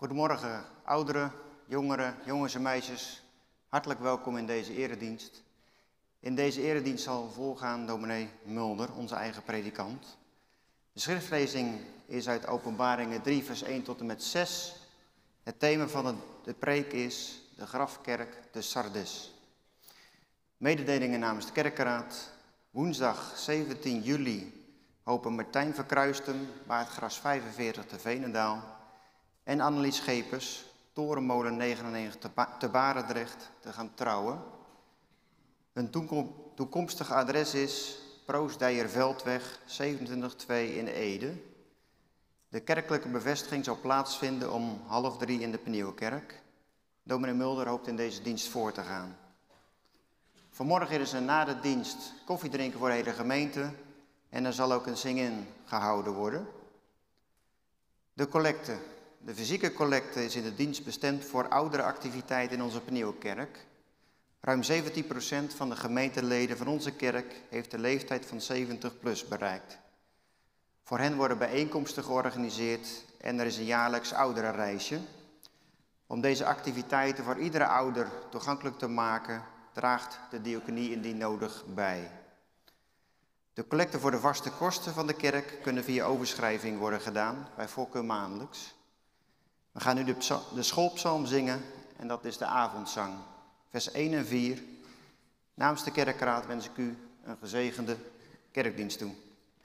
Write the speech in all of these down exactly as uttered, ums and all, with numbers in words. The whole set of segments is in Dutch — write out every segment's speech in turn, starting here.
Goedemorgen, ouderen, jongeren, jongens en meisjes. Hartelijk welkom in deze eredienst. In deze eredienst zal voorgaan dominee Mulder, onze eigen predikant. De schriftlezing is uit Openbaringen drie, vers één tot en met zes. Het thema van het, de preek is de grafkerk te Sardes. Mededelingen namens de kerkenraad. Woensdag zeventien juli hopen Martijn Verkruisten, Baardgras vijfenveertig te Veenendaal. En Annelies Schepers, Torenmolen negenennegentig te, ba te Barendrecht, te gaan trouwen. Hun toekom toekomstig adres is Proosdijerveldweg zevenentwintig twee in Ede. De kerkelijke bevestiging zal plaatsvinden om half drie in de Penielkerk. Dominee Mulder hoopt in deze dienst voor te gaan. Vanmorgen is er na de dienst koffiedrinken voor de hele gemeente en er zal ook een zing-in gehouden worden. De collecte. De fysieke collecte is in de dienst bestemd voor oudere activiteiten in onze Penielkerk. Ruim zeventien procent van de gemeenteleden van onze kerk heeft de leeftijd van zeventig plus bereikt. Voor hen worden bijeenkomsten georganiseerd en er is een jaarlijks ouderenreisje. Om deze activiteiten voor iedere ouder toegankelijk te maken, draagt de diaconie indien nodig bij. De collecten voor de vaste kosten van de kerk kunnen via overschrijving worden gedaan, bij voorkeur maandelijks. We gaan nu de, de schoolpsalm zingen en dat is de avondzang. Vers één en vier. Namens de kerkraad wens ik u een gezegende kerkdienst toe.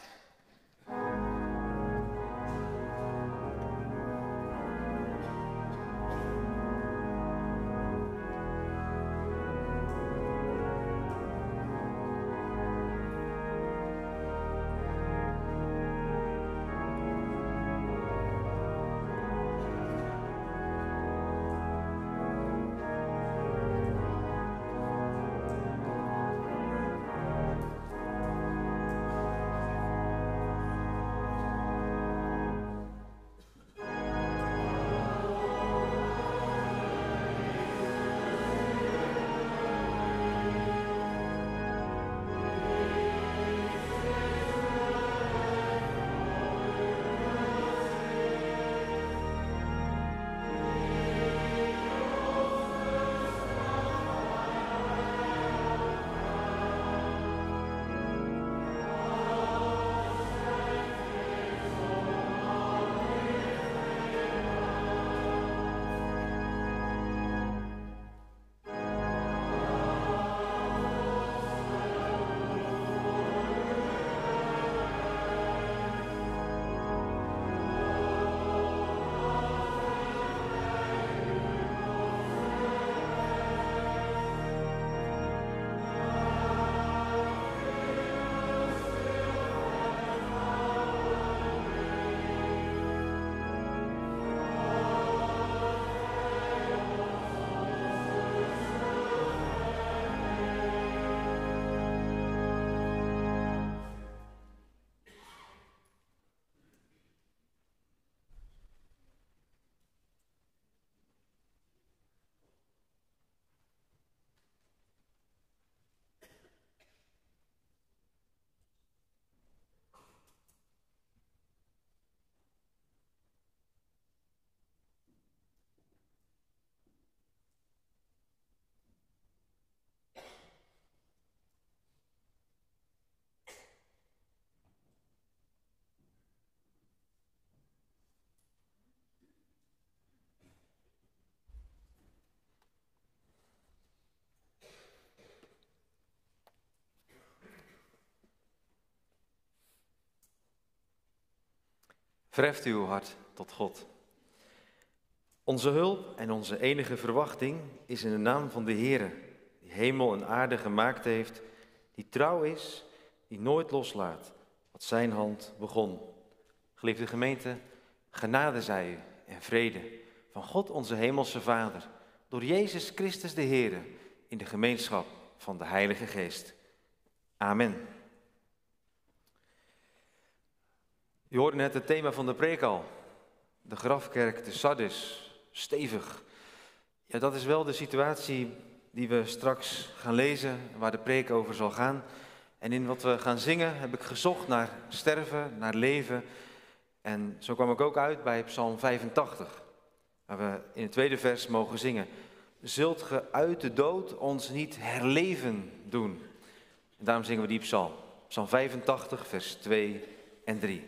Verheft uw hart tot God. Onze hulp en onze enige verwachting is in de naam van de Heere, die hemel en aarde gemaakt heeft, die trouw is, die nooit loslaat wat zijn hand begon. Geliefde gemeente, genade zij u en vrede van God onze hemelse Vader, door Jezus Christus de Heere, in de gemeenschap van de Heilige Geest. Amen. U hoorde net het thema van de preek al. De grafkerk te Sardes. Stevig. Ja, dat is wel de situatie die we straks gaan lezen, waar de preek over zal gaan. En in wat we gaan zingen heb ik gezocht naar sterven, naar leven. En zo kwam ik ook uit bij Psalm vijfentachtig. waar we in het tweede vers mogen zingen. Zult ge uit de dood ons niet herleven doen? En daarom zingen we die psalm. Psalm vijfentachtig, vers twee en drie.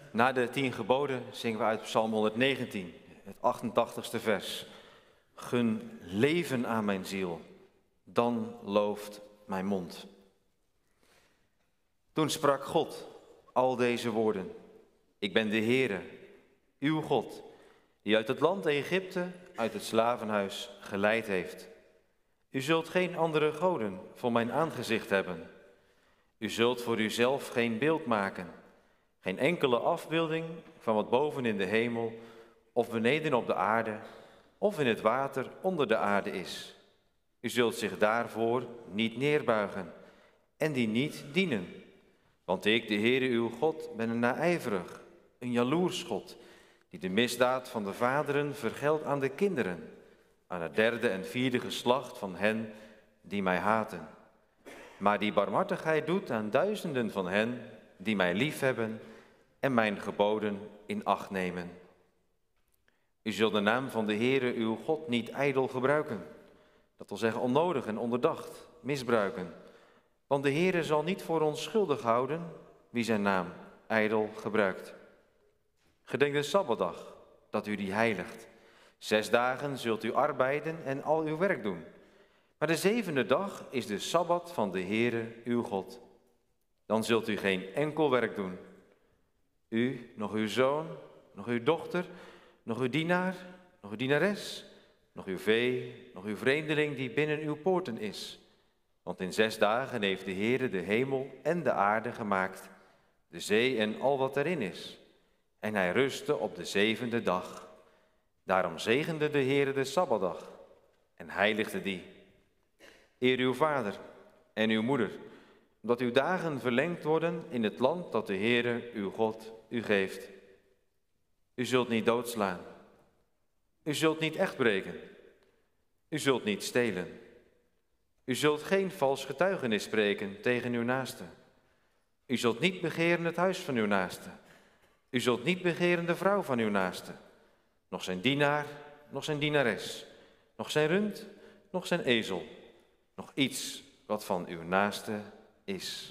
Na de tien geboden zingen we uit Psalm honderdnegentien, het achtentachtigste vers. Gun leven aan mijn ziel, dan looft mijn mond. Toen sprak God al deze woorden. Ik ben de Heere, uw God, die uit het land Egypte, uit het slavenhuis geleid heeft. U zult geen andere goden voor mijn aangezicht hebben. U zult voor uzelf geen beeld maken, geen enkele afbeelding van wat boven in de hemel of beneden op de aarde of in het water onder de aarde is. U zult zich daarvoor niet neerbuigen en die niet dienen. Want ik, de Heere uw God, ben een naijverig, een jaloers God, die de misdaad van de vaderen vergeldt aan de kinderen, aan het derde en vierde geslacht van hen die mij haten. Maar die barmhartigheid doet aan duizenden van hen die mij liefhebben en mijn geboden in acht nemen. U zult de naam van de Heere uw God niet ijdel gebruiken, dat wil zeggen onnodig en onderdacht, misbruiken. Want de Heere zal niet voor ons schuldig houden wie zijn naam ijdel gebruikt. Gedenk de Sabbatdag, dat u die heiligt. Zes dagen zult u arbeiden en al uw werk doen. Maar de zevende dag is de Sabbat van de Heere uw God. Dan zult u geen enkel werk doen. U, nog uw zoon, nog uw dochter, nog uw dienaar, nog uw dienares, nog uw vee, nog uw vreemdeling die binnen uw poorten is. Want in zes dagen heeft de Heere de hemel en de aarde gemaakt, de zee en al wat erin is. En hij rustte op de zevende dag. Daarom zegende de Heere de Sabbatdag en heiligde die. Eer uw vader en uw moeder, omdat uw dagen verlengd worden in het land dat de Heere uw God u geeft. U zult niet doodslaan. U zult niet echt breken. U zult niet stelen. U zult geen vals getuigenis spreken tegen uw naaste. U zult niet begeren het huis van uw naaste. U zult niet begeren de vrouw van uw naaste. Nog zijn dienaar, nog zijn dienares. Nog zijn rund, nog zijn ezel. Nog iets wat van uw naaste is.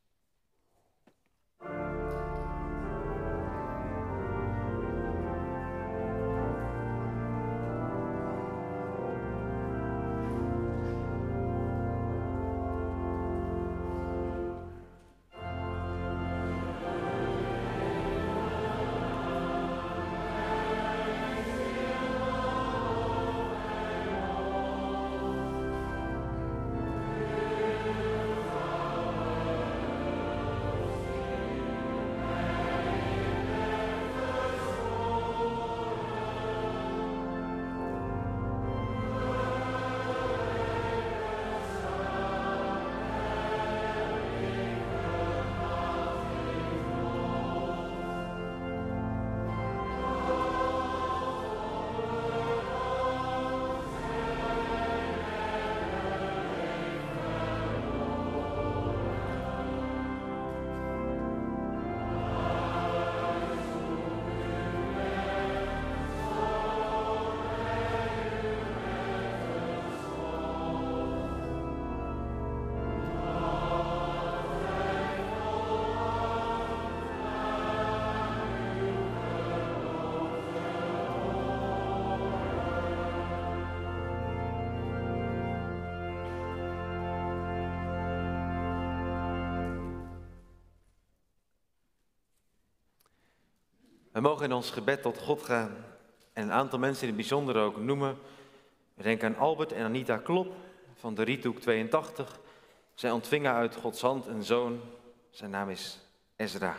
We mogen in ons gebed tot God gaan en een aantal mensen in het bijzonder ook noemen. We denken aan Albert en Anita Klop van de Riethoek tweeëntachtig. Zij ontvingen uit Gods hand een zoon, zijn naam is Ezra.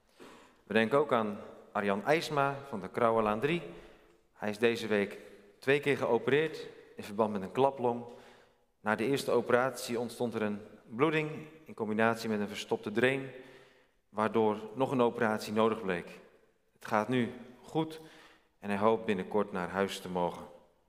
We denken ook aan Arjan IJsma van de Krauwelaan drie. Hij is deze week twee keer geopereerd in verband met een klaplong. Na de eerste operatie ontstond er een bloeding in combinatie met een verstopte drain, waardoor nog een operatie nodig bleek. Het gaat nu goed en hij hoopt binnenkort naar huis te mogen.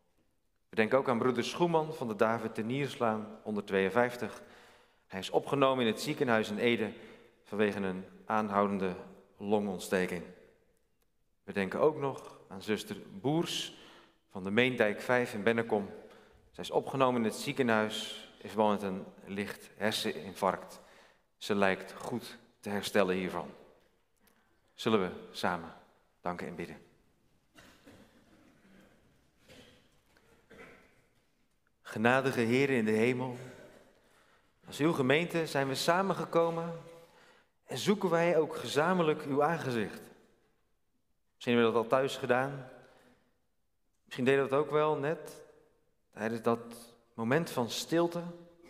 We denken ook aan broeder Schoeman van de David te Nierslaan, honderdtweeënvijftig. Hij is opgenomen in het ziekenhuis in Ede vanwege een aanhoudende longontsteking. We denken ook nog aan zuster Boers van de Meendijk vijf in Bennekom. Zij is opgenomen in het ziekenhuis in verband met een licht herseninfarct. Ze lijkt goed te herstellen hiervan. Zullen we samen danken en bidden. Genadige Heer in de hemel, als uw gemeente zijn we samengekomen en zoeken wij ook gezamenlijk uw aangezicht. Misschien hebben we dat al thuis gedaan. Misschien deden we dat ook wel net tijdens dat moment van stilte.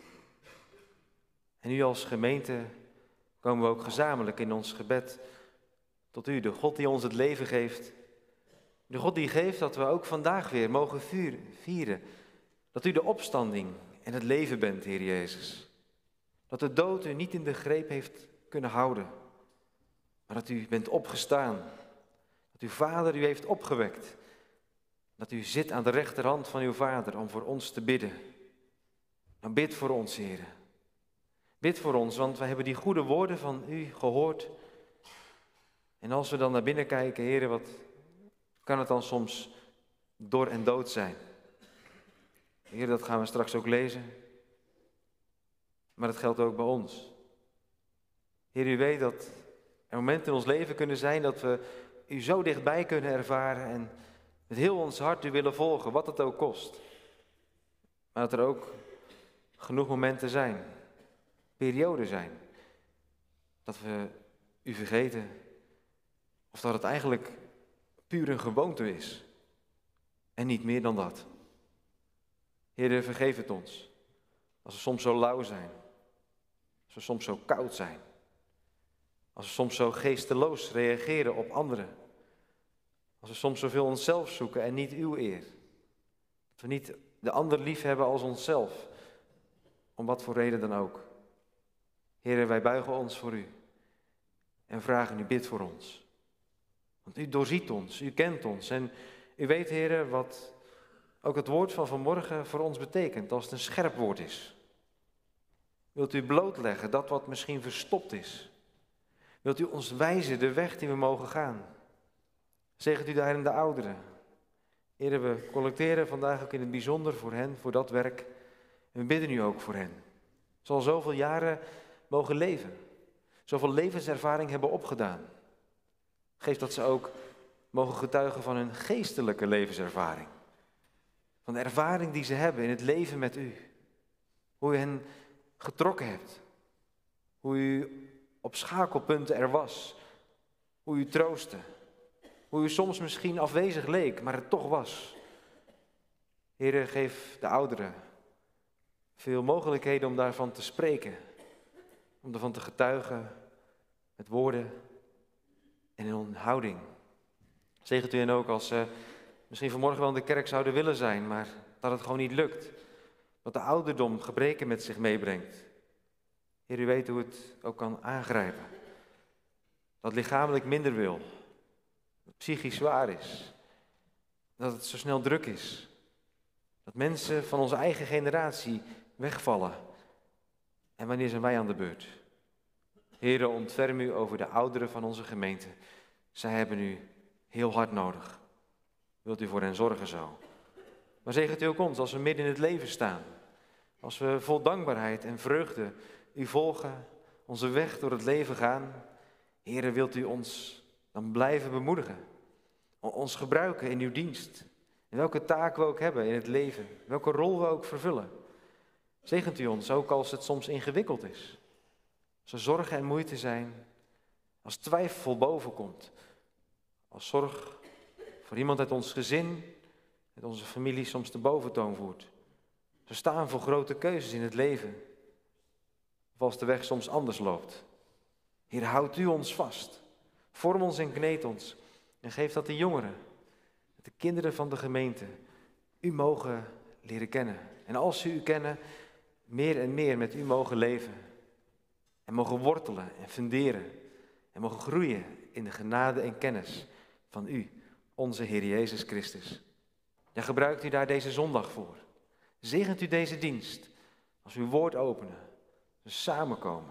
En nu als gemeente komen we ook gezamenlijk in ons gebed tot u, de God die ons het leven geeft. De God die geeft dat we ook vandaag weer mogen vieren. Dat u de opstanding en het leven bent, Heer Jezus. Dat de dood u niet in de greep heeft kunnen houden. Maar dat u bent opgestaan. Dat uw Vader u heeft opgewekt. Dat u zit aan de rechterhand van uw Vader om voor ons te bidden. Dan bid voor ons, Heer. Bid voor ons, want wij hebben die goede woorden van u gehoord. En als we dan naar binnen kijken, Heer, wat kan het dan soms dor en dood zijn? Heer, dat gaan we straks ook lezen. Maar dat geldt ook bij ons. Heer, u weet dat er momenten in ons leven kunnen zijn dat we u zo dichtbij kunnen ervaren en met heel ons hart u willen volgen, wat het ook kost. Maar dat er ook genoeg momenten zijn, perioden zijn, dat we u vergeten. Of dat het eigenlijk puur een gewoonte is. En niet meer dan dat. Heer, vergeef het ons. Als we soms zo lauw zijn. Als we soms zo koud zijn. Als we soms zo geesteloos reageren op anderen. Als we soms zoveel onszelf zoeken en niet uw eer. Dat we niet de ander lief hebben als onszelf. Om wat voor reden dan ook. Heer, wij buigen ons voor u. En vragen u, bid voor ons. Want u doorziet ons, u kent ons. En u weet, Heer, wat ook het woord van vanmorgen voor ons betekent. Als het een scherp woord is. Wilt u blootleggen dat wat misschien verstopt is. Wilt u ons wijzen de weg die we mogen gaan. Zegent u daarin de ouderen. Heer, we collecteren vandaag ook in het bijzonder voor hen, voor dat werk. En we bidden u ook voor hen. Ze al zoveel jaren mogen leven. Zoveel levenservaring hebben opgedaan. Geef dat ze ook mogen getuigen van hun geestelijke levenservaring. Van de ervaring die ze hebben in het leven met u. Hoe u hen getrokken hebt. Hoe u op schakelpunten er was. Hoe u troostte. Hoe u soms misschien afwezig leek, maar het toch was. Heere, geef de ouderen veel mogelijkheden om daarvan te spreken. Om ervan te getuigen met woorden en in hun houding. Zegent u hen ook als ze misschien vanmorgen wel in de kerk zouden willen zijn, maar dat het gewoon niet lukt. Dat de ouderdom gebreken met zich meebrengt. Heer, u weet hoe het ook kan aangrijpen. Dat lichamelijk minder wil. Dat het psychisch zwaar is. Dat het zo snel druk is. Dat mensen van onze eigen generatie wegvallen. En wanneer zijn wij aan de beurt? Heere, ontferm u over de ouderen van onze gemeente. Zij hebben u heel hard nodig. Wilt u voor hen zorgen zo? Maar zegent u ook ons als we midden in het leven staan. Als we vol dankbaarheid en vreugde u volgen, onze weg door het leven gaan. Heere, wilt u ons dan blijven bemoedigen? Ons gebruiken in uw dienst. In welke taak we ook hebben in het leven. Welke rol we ook vervullen. Zegent u ons ook als het soms ingewikkeld is. Als er zorgen en moeite zijn. Als twijfel boven komt. Als zorg voor iemand uit ons gezin, uit onze familie soms de boventoon voert. We staan voor grote keuzes in het leven. Of als de weg soms anders loopt. Heer, houdt u ons vast. Vorm ons en kneed ons. En geef dat de jongeren, de kinderen van de gemeente, u mogen leren kennen. En als ze u kennen, meer en meer met u mogen leven. En mogen wortelen en funderen. En mogen groeien in de genade en kennis van u, onze Heer Jezus Christus. Ja, gebruikt u daar deze zondag voor. Zegent u deze dienst. Als we uw woord openen. We samenkomen.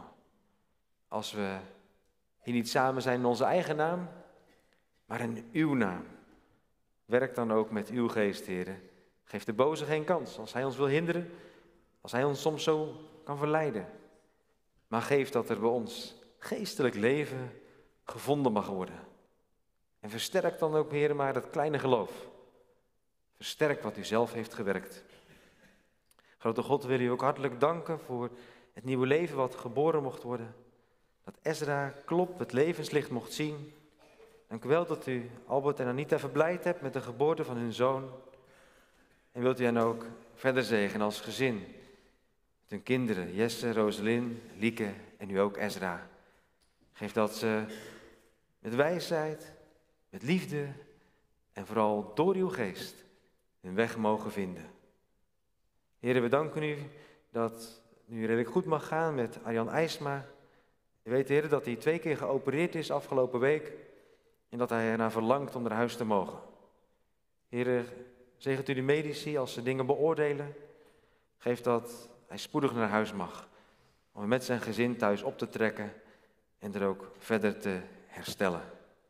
Als we hier niet samen zijn in onze eigen naam, maar in uw naam. Werk dan ook met uw geest, Heer. Geef de boze geen kans. Als hij ons wil hinderen, als hij ons soms zo kan verleiden. Maar geef dat er bij ons geestelijk leven gevonden mag worden. En versterk dan ook, Heer, maar dat kleine geloof. Versterk wat u zelf heeft gewerkt. Grote God, wil u ook hartelijk danken voor het nieuwe leven wat geboren mocht worden. Dat Ezra Klop het levenslicht mocht zien. Dank u wel dat u Albert en Anita verblijd hebt met de geboorte van hun zoon. En wilt u hen ook verder zegenen als gezin. Met hun kinderen, Jesse, Roselyn, Lieke en nu ook Ezra. Geef dat ze met wijsheid, met liefde en vooral door uw geest hun weg mogen vinden. Heren, we danken u dat het nu redelijk goed mag gaan met Arjan IJsma. Je weet, heren, dat hij twee keer geopereerd is afgelopen week en dat hij ernaar verlangt om naar huis te mogen. Heren, zegent u de medici als ze dingen beoordelen. Geef dat hij spoedig naar huis mag, om met zijn gezin thuis op te trekken en er ook verder te herstellen.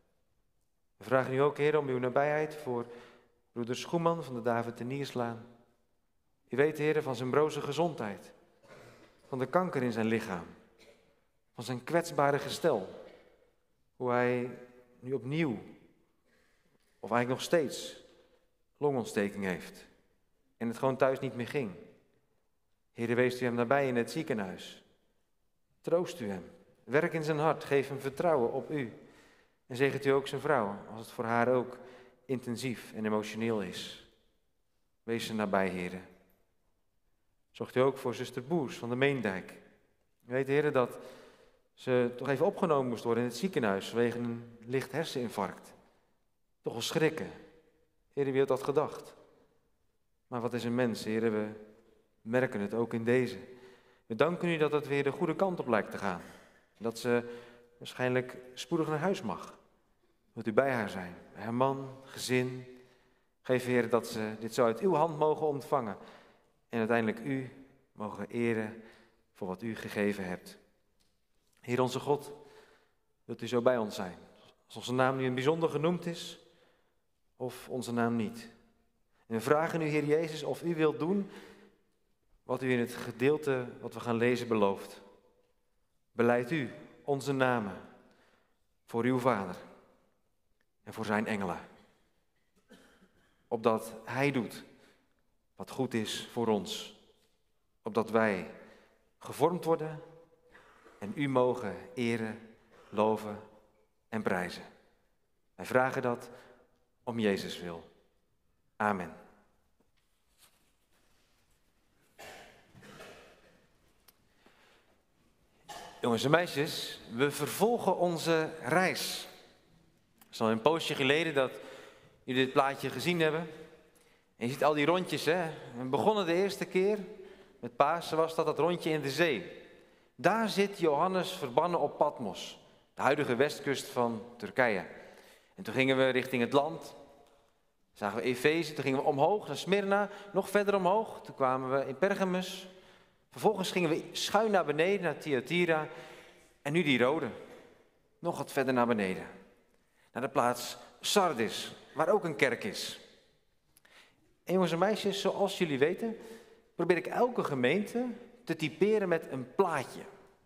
We vragen u ook, Heer, om uw nabijheid voor broeder Schoeman van de David de Nierslaan. U weet, Heer, van zijn broze gezondheid, van de kanker in zijn lichaam, van zijn kwetsbare gestel. Hoe hij nu opnieuw, of eigenlijk nog steeds, longontsteking heeft en het gewoon thuis niet meer ging. Heer, wees u hem nabij in het ziekenhuis. Troost u hem. Werk in zijn hart. Geef hem vertrouwen op u. En zegent u ook zijn vrouw, als het voor haar ook intensief en emotioneel is. Wees ze nabij, heren. Zorgt u ook voor zuster Boers van de Meendijk. U weet, heren, dat ze toch even opgenomen moest worden in het ziekenhuis vanwege een licht herseninfarct. Toch wel schrikken. Heren, wie had dat gedacht? Maar wat is een mens, heren, we merken het ook in deze. We danken u dat het weer de goede kant op lijkt te gaan. Dat ze waarschijnlijk spoedig naar huis mag. Wilt u bij haar zijn, bij haar man, gezin. Geef, Heer, dat ze dit zo uit uw hand mogen ontvangen. En uiteindelijk u mogen eren voor wat u gegeven hebt. Heer onze God, wilt u zo bij ons zijn. Als onze naam nu een bijzonder genoemd is, of onze naam niet. En we vragen u, Heer Jezus, of u wilt doen wat u in het gedeelte wat we gaan lezen belooft. Beleid u onze namen voor uw Vader en voor zijn engelen. Opdat hij doet wat goed is voor ons. Opdat wij gevormd worden en u mogen eren, loven en prijzen. Wij vragen dat om Jezus wil. Amen. Jongens en meisjes, we vervolgen onze reis. Het is al een poosje geleden dat jullie dit plaatje gezien hebben. En je ziet al die rondjes, hè. We begonnen de eerste keer, met Pasen was dat, dat rondje in de zee. Daar zit Johannes verbannen op Patmos, de huidige westkust van Turkije. En toen gingen we richting het land, zagen we Efeze, toen gingen we omhoog naar Smyrna, nog verder omhoog. Toen kwamen we in Pergamus. Vervolgens gingen we schuin naar beneden, naar Thyatira. En nu die rode, nog wat verder naar beneden. Naar de plaats Sardis, waar ook een kerk is. En jongens en meisjes, zoals jullie weten, probeer ik elke gemeente te typeren met een plaatje.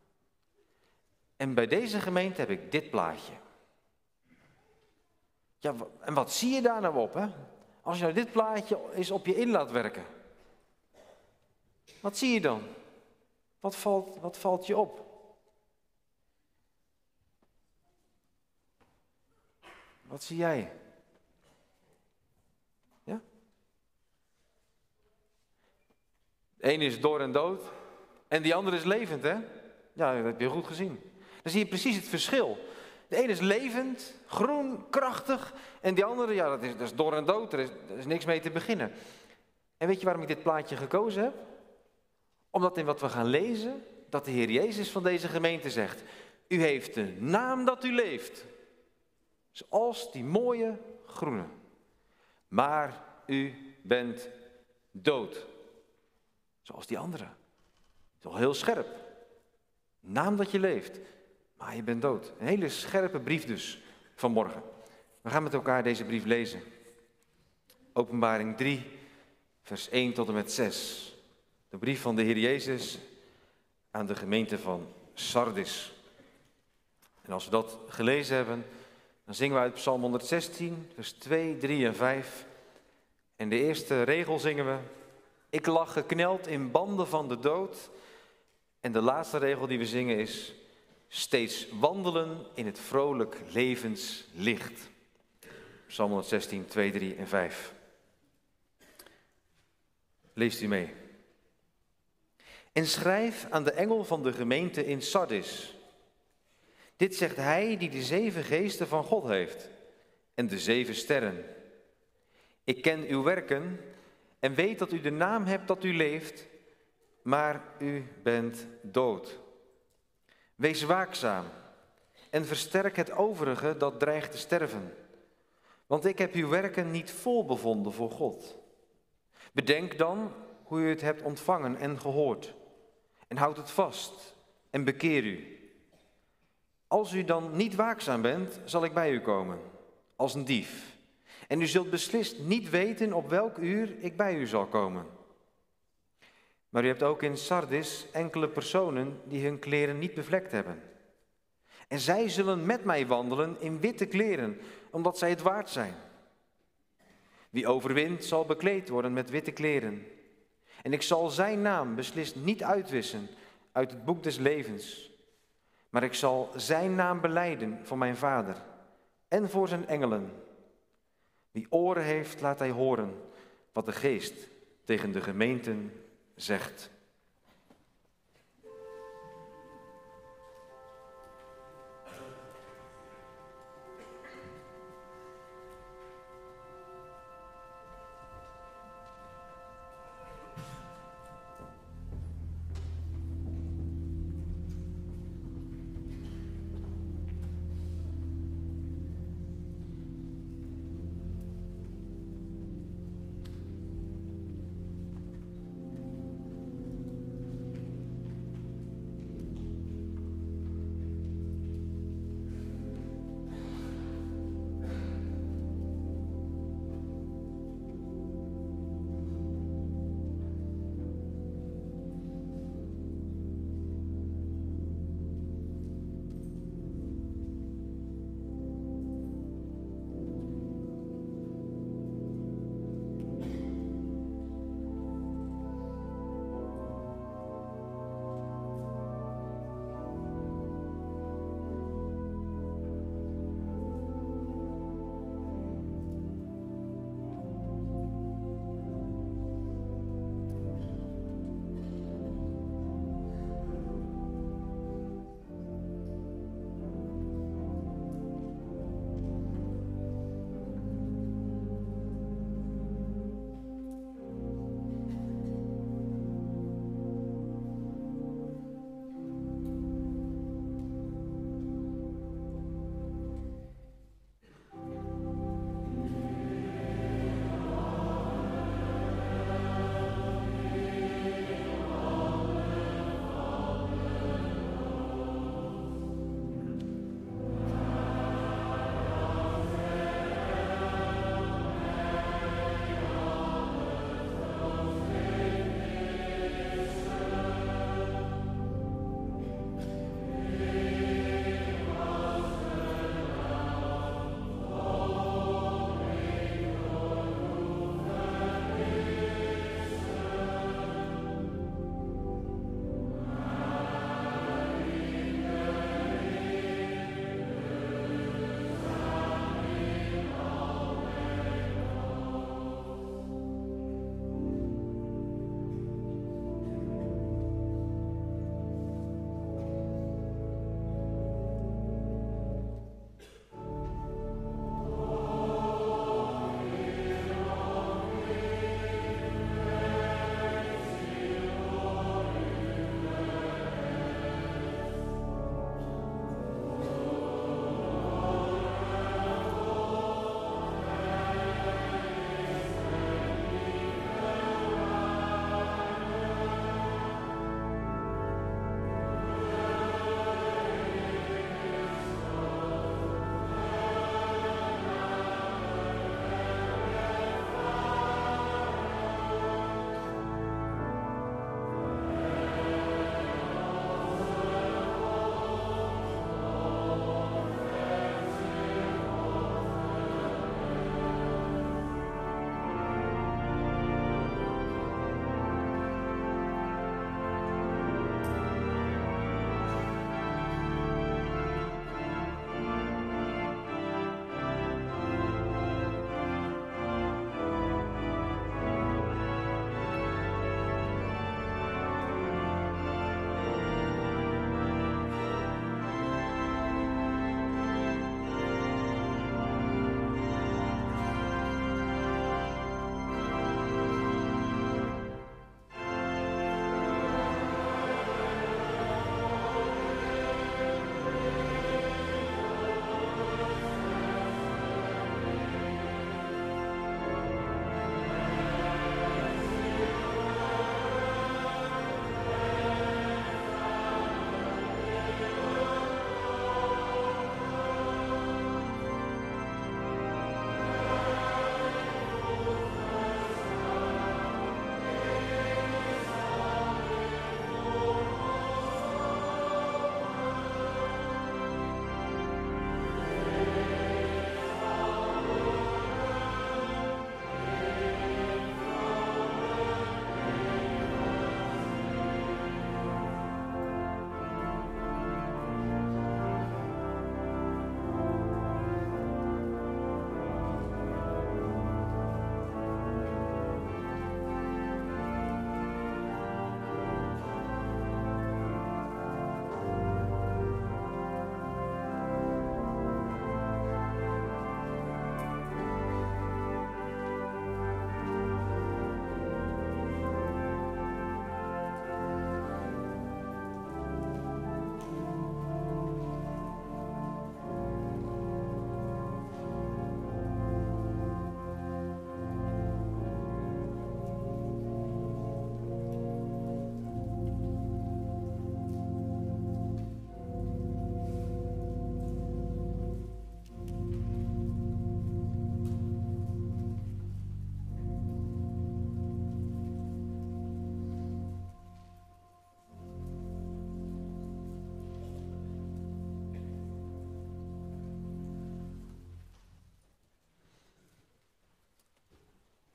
En bij deze gemeente heb ik dit plaatje. Ja, en wat zie je daar nou op, hè? Als je nou dit plaatje eens op je in laat werken. Wat zie je dan? Wat valt, wat valt je op? Wat zie jij? Ja? De een is door en dood en die andere is levend, hè? Ja, dat heb je goed gezien. Dan zie je precies het verschil. De ene is levend, groen, krachtig en die andere, ja, dat is, dat is door en dood, er is, er is niks mee te beginnen. En weet je waarom ik dit plaatje gekozen heb? Omdat in wat we gaan lezen, dat de Heer Jezus van deze gemeente zegt, u heeft een naam dat u leeft. Zoals die mooie groene. Maar u bent dood. Zoals die andere. Toch heel scherp. Naam dat je leeft. Maar je bent dood. Een hele scherpe brief dus vanmorgen. We gaan met elkaar deze brief lezen. Openbaring drie, vers één tot en met zes. De brief van de Heer Jezus aan de gemeente van Sardis. En als we dat gelezen hebben, dan zingen we uit Psalm honderdzestien, vers twee, drie en vijf. En de eerste regel zingen we: ik lag gekneld in banden van de dood. En de laatste regel die we zingen is: steeds wandelen in het vrolijk levenslicht. Psalm honderdzestien, twee, drie en vijf. Leest u mee. En schrijf aan de engel van de gemeente in Sardis. Dit zegt hij die de zeven geesten van God heeft en de zeven sterren. Ik ken uw werken en weet dat u de naam hebt dat u leeft, maar u bent dood. Wees waakzaam en versterk het overige dat dreigt te sterven. Want ik heb uw werken niet vol bevonden voor God. Bedenk dan hoe u het hebt ontvangen en gehoord. En houd het vast en bekeer u. Als u dan niet waakzaam bent, zal ik bij u komen, als een dief. En u zult beslist niet weten op welk uur ik bij u zal komen. Maar u hebt ook in Sardis enkele personen die hun kleren niet bevlekt hebben. En zij zullen met mij wandelen in witte kleren, omdat zij het waard zijn. Wie overwint zal bekleed worden met witte kleren. En ik zal zijn naam beslist niet uitwissen uit het boek des levens. Maar ik zal zijn naam belijden voor mijn Vader en voor zijn engelen. Wie oren heeft, laat hij horen wat de Geest tegen de gemeenten zegt.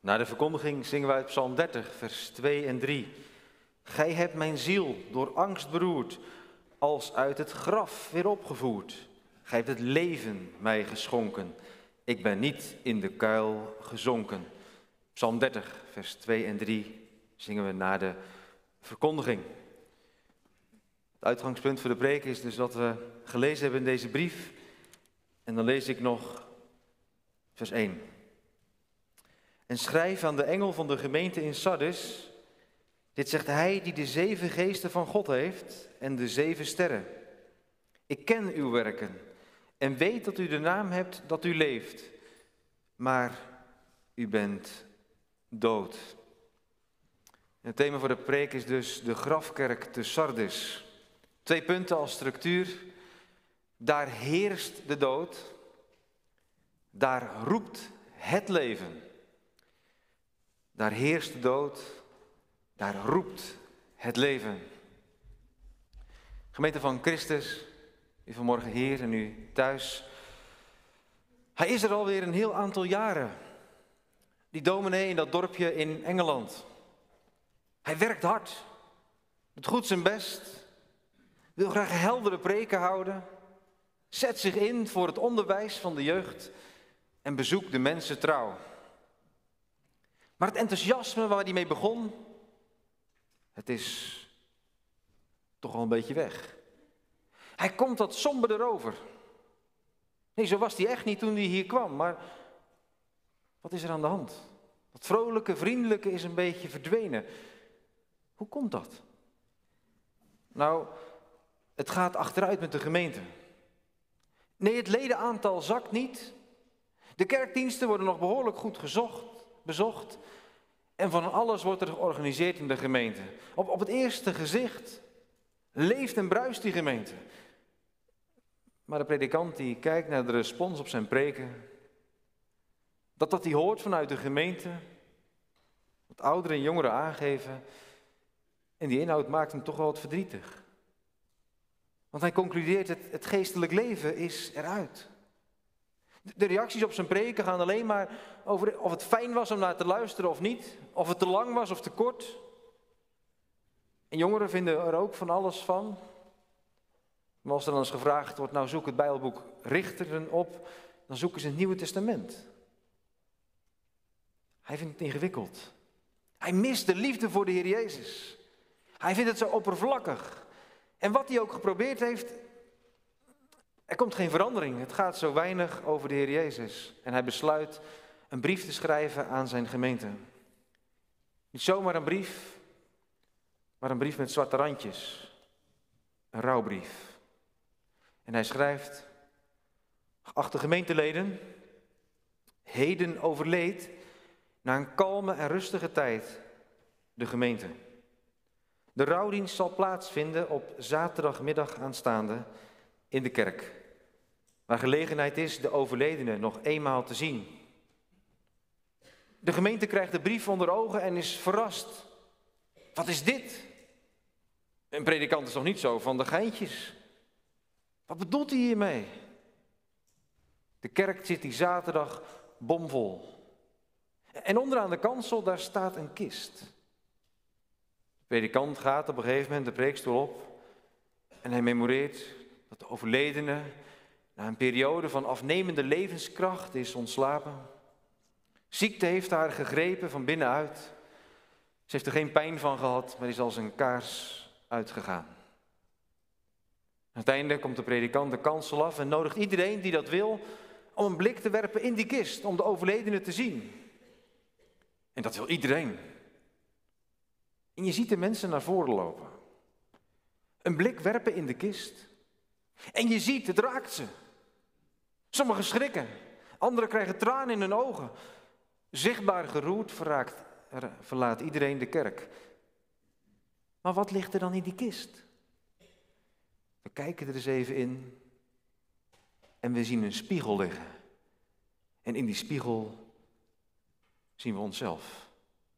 Na de verkondiging zingen we uit Psalm dertig, vers twee en drie. Gij hebt mijn ziel door angst beroerd, als uit het graf weer opgevoerd. Gij hebt het leven mij geschonken, ik ben niet in de kuil gezonken. Psalm dertig, vers twee en drie zingen we na de verkondiging. Het uitgangspunt voor de preek is dus wat we gelezen hebben in deze brief. En dan lees ik nog vers één. En schrijf aan de engel van de gemeente in Sardis. Dit zegt hij die de zeven geesten van God heeft en de zeven sterren. Ik ken uw werken en weet dat u de naam hebt dat u leeft. Maar u bent dood. En het thema voor de preek is dus de grafkerk te Sardis. Twee punten als structuur. Daar heerst de dood. Daar roept het leven. Daar heerst de dood. Daar roept het leven. Gemeente van Christus, u vanmorgen hier en u thuis. Hij is er alweer een heel aantal jaren. Die dominee in dat dorpje in Engeland. Hij werkt hard. Doet goed zijn best. Wil graag heldere preken houden. Zet zich in voor het onderwijs van de jeugd. En bezoekt de mensen trouw. Maar het enthousiasme waar hij mee begon, het is toch al een beetje weg. Hij komt wat somberder over. Nee, zo was hij echt niet toen hij hier kwam. Maar wat is er aan de hand? Dat vrolijke, vriendelijke is een beetje verdwenen. Hoe komt dat? Nou, het gaat achteruit met de gemeente. Nee, het ledenaantal zakt niet. De kerkdiensten worden nog behoorlijk goed gezocht, bezocht. En van alles wordt er georganiseerd in de gemeente. Op, op het eerste gezicht leeft en bruist die gemeente. Maar de predikant die kijkt naar de respons op zijn preken, dat dat hij hoort vanuit de gemeente, wat ouderen en jongeren aangeven, en die inhoud maakt hem toch wel wat verdrietig. Want hij concludeert, het, het geestelijk leven is eruit. De reacties op zijn preken gaan alleen maar over of het fijn was om naar te luisteren of niet. Of het te lang was of te kort. En jongeren vinden er ook van alles van. Maar als er dan eens gevraagd wordt, nou zoek het Bijbelboek Richteren op, dan zoeken ze het Nieuwe Testament. Hij vindt het ingewikkeld. Hij mist de liefde voor de Heer Jezus. Hij vindt het zo oppervlakkig. En wat hij ook geprobeerd heeft, er komt geen verandering. Het gaat zo weinig over de Heer Jezus. En hij besluit een brief te schrijven aan zijn gemeente. Niet zomaar een brief, maar een brief met zwarte randjes. Een rouwbrief. En hij schrijft, geachte gemeenteleden, heden overleed na een kalme en rustige tijd de gemeente. De rouwdienst zal plaatsvinden op zaterdagmiddag aanstaande in de kerk, waar gelegenheid is de overledene nog eenmaal te zien. De gemeente krijgt de brief onder ogen en is verrast. Wat is dit? Een predikant is toch niet zo van de geintjes? Wat bedoelt hij hiermee? De kerk zit die zaterdag bomvol. En onderaan de kansel, daar staat een kist. De predikant gaat op een gegeven moment de preekstoel op en hij memoreert dat de overledene na een periode van afnemende levenskracht is ontslapen. Ziekte heeft haar gegrepen van binnenuit. Ze heeft er geen pijn van gehad, maar is als een kaars uitgegaan. Aan het einde komt de predikant de kansel af en nodigt iedereen die dat wil om een blik te werpen in die kist, om de overledene te zien. En dat wil iedereen. En je ziet de mensen naar voren lopen. Een blik werpen in de kist. En je ziet, het raakt ze. Sommigen schrikken. Anderen krijgen tranen in hun ogen. Zichtbaar geroerd verraakt, verlaat iedereen de kerk. Maar wat ligt er dan in die kist? We kijken er eens even in. En we zien een spiegel liggen. En in die spiegel zien we onszelf.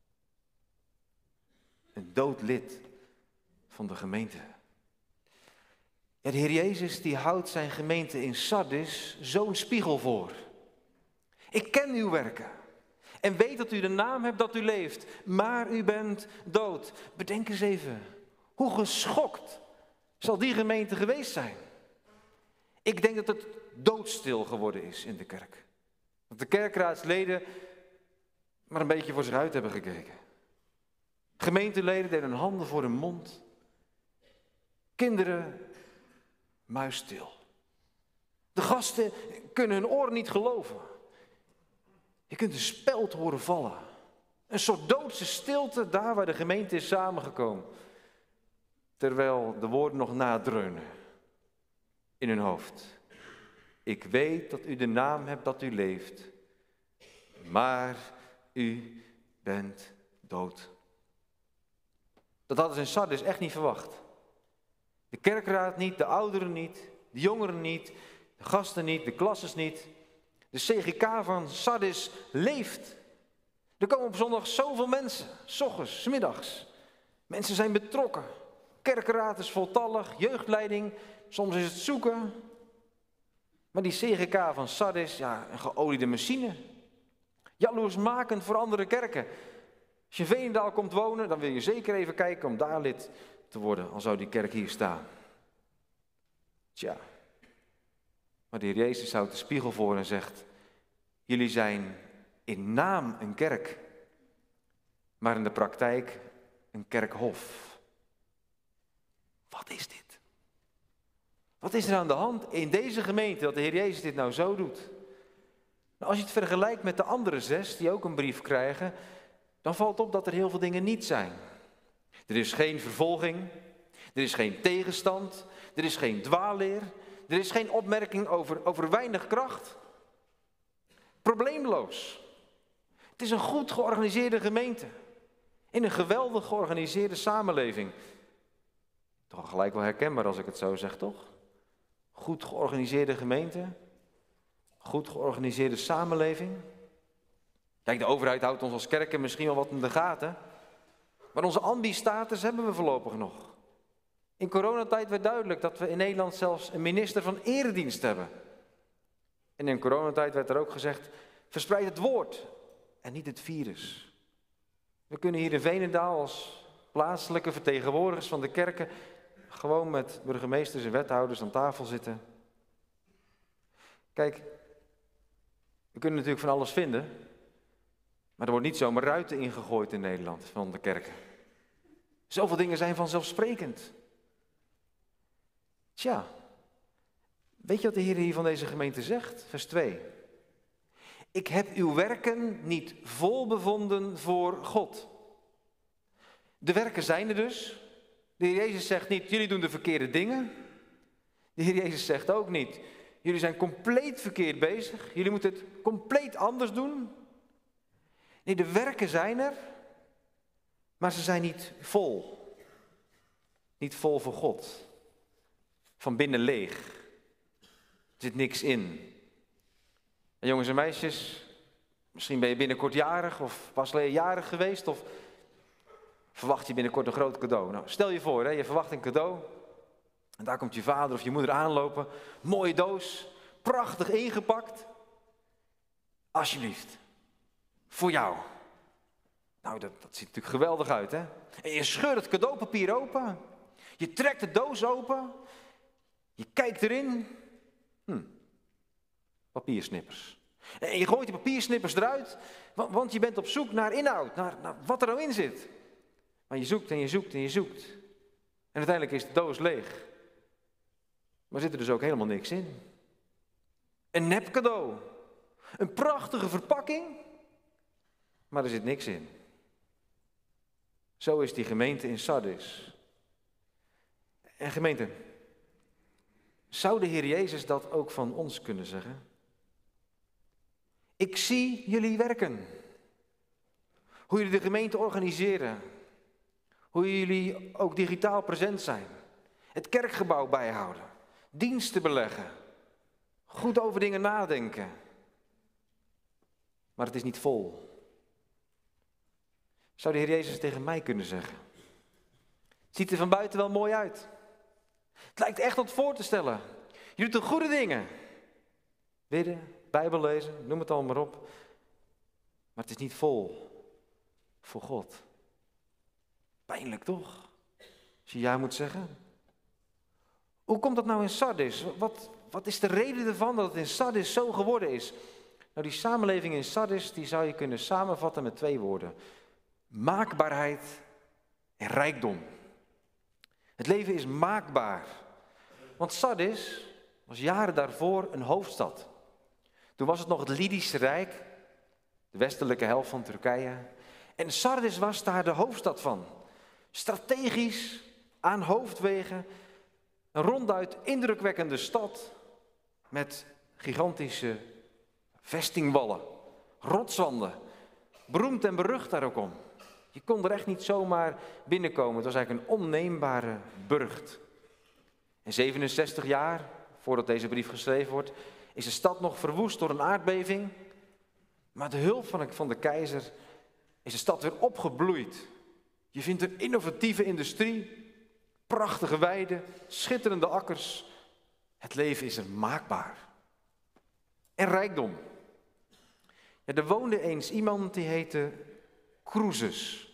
Een dood lid van de gemeente. Ja, de Heer Jezus die houdt zijn gemeente in Sardis zo'n spiegel voor. Ik ken uw werken. En weet dat u de naam hebt dat u leeft, maar u bent dood. Bedenk eens even, hoe geschokt zal die gemeente geweest zijn? Ik denk dat het doodstil geworden is in de kerk. Dat de kerkraadsleden maar een beetje voor zich uit hebben gekeken. Gemeenteleden deden hun handen voor hun mond. Kinderen muisstil. De gasten kunnen hun oren niet geloven. Je kunt de speld horen vallen. Een soort doodse stilte daar waar de gemeente is samengekomen. Terwijl de woorden nog nadreunen in hun hoofd. Ik weet dat u de naam hebt dat u leeft, maar u bent dood. Dat hadden ze in Sardis echt niet verwacht. De kerkraad niet, de ouderen niet, de jongeren niet, de gasten niet, de klasses niet. De C G K van Sardis leeft. Er komen op zondag zoveel mensen, 's ochtends, 's middags. Mensen zijn betrokken. Kerkraad is voltallig, jeugdleiding, soms is het zoeken. Maar die C G K van Sardis, ja, een geoliede machine. Jaloersmakend voor andere kerken. Als je in Veenendaal komt wonen, dan wil je zeker even kijken om daar lid te worden, al zou die kerk hier staan. Tja, maar de Heer Jezus houdt de spiegel voor en zegt, jullie zijn in naam een kerk, maar in de praktijk een kerkhof. Wat is dit? Wat is er aan de hand in deze gemeente dat de Heer Jezus dit nou zo doet? Nou, als je het vergelijkt met de andere zes die ook een brief krijgen, dan valt op dat er heel veel dingen niet zijn. Er is geen vervolging, er is geen tegenstand, er is geen dwaalleer, er is geen opmerking over, over weinig kracht. Probleemloos. Het is een goed georganiseerde gemeente, in een geweldig georganiseerde samenleving. Toch al gelijk wel herkenbaar als ik het zo zeg, toch? Goed georganiseerde gemeente, goed georganiseerde samenleving. Kijk, de overheid houdt ons als kerken misschien wel wat in de gaten, maar onze ambi-status hebben we voorlopig nog. In coronatijd werd duidelijk dat we in Nederland zelfs een minister van eredienst hebben. En in coronatijd werd er ook gezegd, verspreid het woord en niet het virus. We kunnen hier in Veenendaal als plaatselijke vertegenwoordigers van de kerken gewoon met burgemeesters en wethouders aan tafel zitten. Kijk, we kunnen natuurlijk van alles vinden, maar er wordt niet zomaar ruiten ingegooid in Nederland van de kerken. Zoveel dingen zijn vanzelfsprekend. Tja, weet je wat de Heer hier van deze gemeente zegt? Vers twee. Ik heb uw werken niet vol bevonden voor God. De werken zijn er dus. De Heer Jezus zegt niet, jullie doen de verkeerde dingen. De Heer Jezus zegt ook niet, jullie zijn compleet verkeerd bezig. Jullie moeten het compleet anders doen. Nee, de werken zijn er, maar ze zijn niet vol. Niet vol voor God. Van binnen leeg. Er zit niks in. En jongens en meisjes, misschien ben je binnenkort jarig of pas geleden jarig geweest of verwacht je binnenkort een groot cadeau. Nou, stel je voor, hè, je verwacht een cadeau en daar komt je vader of je moeder aanlopen. Mooie doos, prachtig ingepakt. Alsjeblieft, voor jou. Nou, dat, dat ziet natuurlijk geweldig uit, hè. En je scheurt het cadeaupapier open. Je trekt de doos open. Je kijkt erin. Hm. Papiersnippers. En je gooit die papiersnippers eruit, want, want je bent op zoek naar inhoud, naar, naar wat er nou in zit. Maar je zoekt en je zoekt en je zoekt. En uiteindelijk is de doos leeg. Maar zit er dus ook helemaal niks in. Een nep cadeau. Een prachtige verpakking, maar er zit niks in. Zo is die gemeente in Sardis. En gemeente, zou de Heer Jezus dat ook van ons kunnen zeggen? Ik zie jullie werken. Hoe jullie de gemeente organiseren. Hoe jullie ook digitaal present zijn. Het kerkgebouw bijhouden. Diensten beleggen. Goed over dingen nadenken. Maar het is niet vol. Zou de Heer Jezus tegen mij kunnen zeggen? Het ziet er van buiten wel mooi uit. Het lijkt echt wat voor te stellen. Je doet de goede dingen. Bidden, Bijbel lezen, noem het allemaal maar op. maar het is niet vol voor God. Pijnlijk toch? Als je ja moet zeggen. Hoe komt dat nou in Sardis? Wat, wat is de reden ervan dat het in Sardis zo geworden is? Nou, die samenleving in Sardis, die zou je kunnen samenvatten met twee woorden. Maakbaarheid en rijkdom. Het leven is maakbaar. Want Sardis was jaren daarvoor een hoofdstad. Toen was het nog het Lydische Rijk, de westelijke helft van Turkije. En Sardis was daar de hoofdstad van. Strategisch, aan hoofdwegen, een ronduit indrukwekkende stad met gigantische vestingwallen, rotswanden. Beroemd en berucht daar ook om. Je kon er echt niet zomaar binnenkomen. Het was eigenlijk een onneembare burcht. En zevenenzestig jaar voordat deze brief geschreven wordt, is de stad nog verwoest door een aardbeving. Maar de hulp van, van de keizer is de stad weer opgebloeid. Je vindt een innovatieve industrie, prachtige weiden, schitterende akkers. Het leven is er maakbaar. En rijkdom. Ja, er woonde eens iemand die heette Croesus.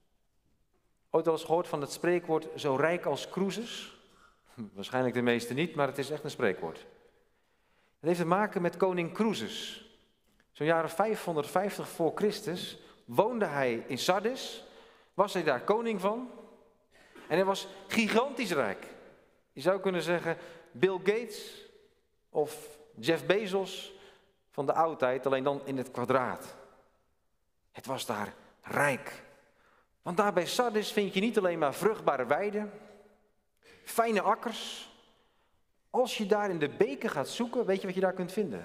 Ooit al eens gehoord van het spreekwoord zo rijk als Croesus? Waarschijnlijk de meeste niet, maar het is echt een spreekwoord. Het heeft te maken met koning Croesus. Zo'n jaren vijfhonderdvijftig voor Christus woonde hij in Sardis, was hij daar koning van. En hij was gigantisch rijk. Je zou kunnen zeggen Bill Gates of Jeff Bezos van de oudheid, alleen dan in het kwadraat. Het was daar rijk. Want daar bij Sardis vind je niet alleen maar vruchtbare weiden, fijne akkers. Als je daar in de beken gaat zoeken, weet je wat je daar kunt vinden?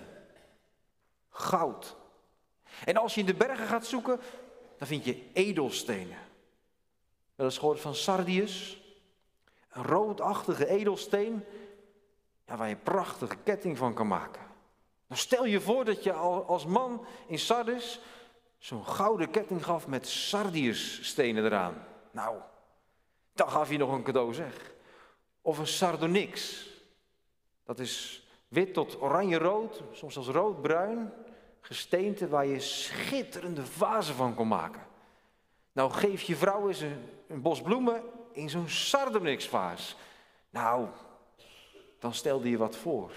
Goud. En als je in de bergen gaat zoeken, dan vind je edelstenen. Wel eens gehoord van sardius, een roodachtige edelsteen, ja, waar je een prachtige ketting van kan maken. Nou, stel je voor dat je als man in Sardis zo'n gouden ketting gaf met sardiusstenen eraan. Nou, dan gaf je nog een cadeau, zeg. Of een sardonyx. Dat is wit tot oranje-rood, soms zelfs rood-bruin, gesteente waar je schitterende vazen van kon maken. Nou, geef je vrouw eens een, een bos bloemen in zo'n sardonyx-vaas. Nou, dan stelde je wat voor.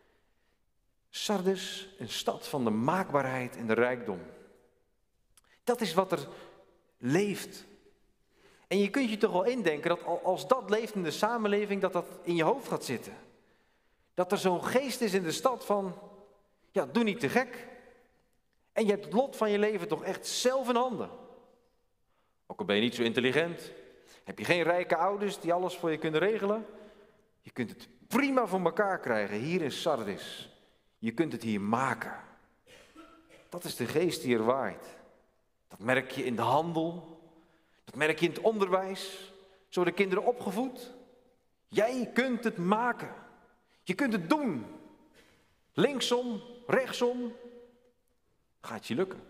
Sardis, een stad van de maakbaarheid en de rijkdom. Dat is wat er leeft. En je kunt je toch wel indenken dat als dat leeft in de samenleving, dat dat in je hoofd gaat zitten. Dat er zo'n geest is in de stad van, ja, doe niet te gek. En je hebt het lot van je leven toch echt zelf in handen. Ook al ben je niet zo intelligent, heb je geen rijke ouders die alles voor je kunnen regelen. Je kunt het prima voor elkaar krijgen hier in Sardis. Je kunt het hier maken. Dat is de geest die er waait. Dat merk je in de handel. Dat merk je in het onderwijs. Zo worden kinderen opgevoed. Jij kunt het maken. Je kunt het doen. Linksom, rechtsom. Gaat je lukken.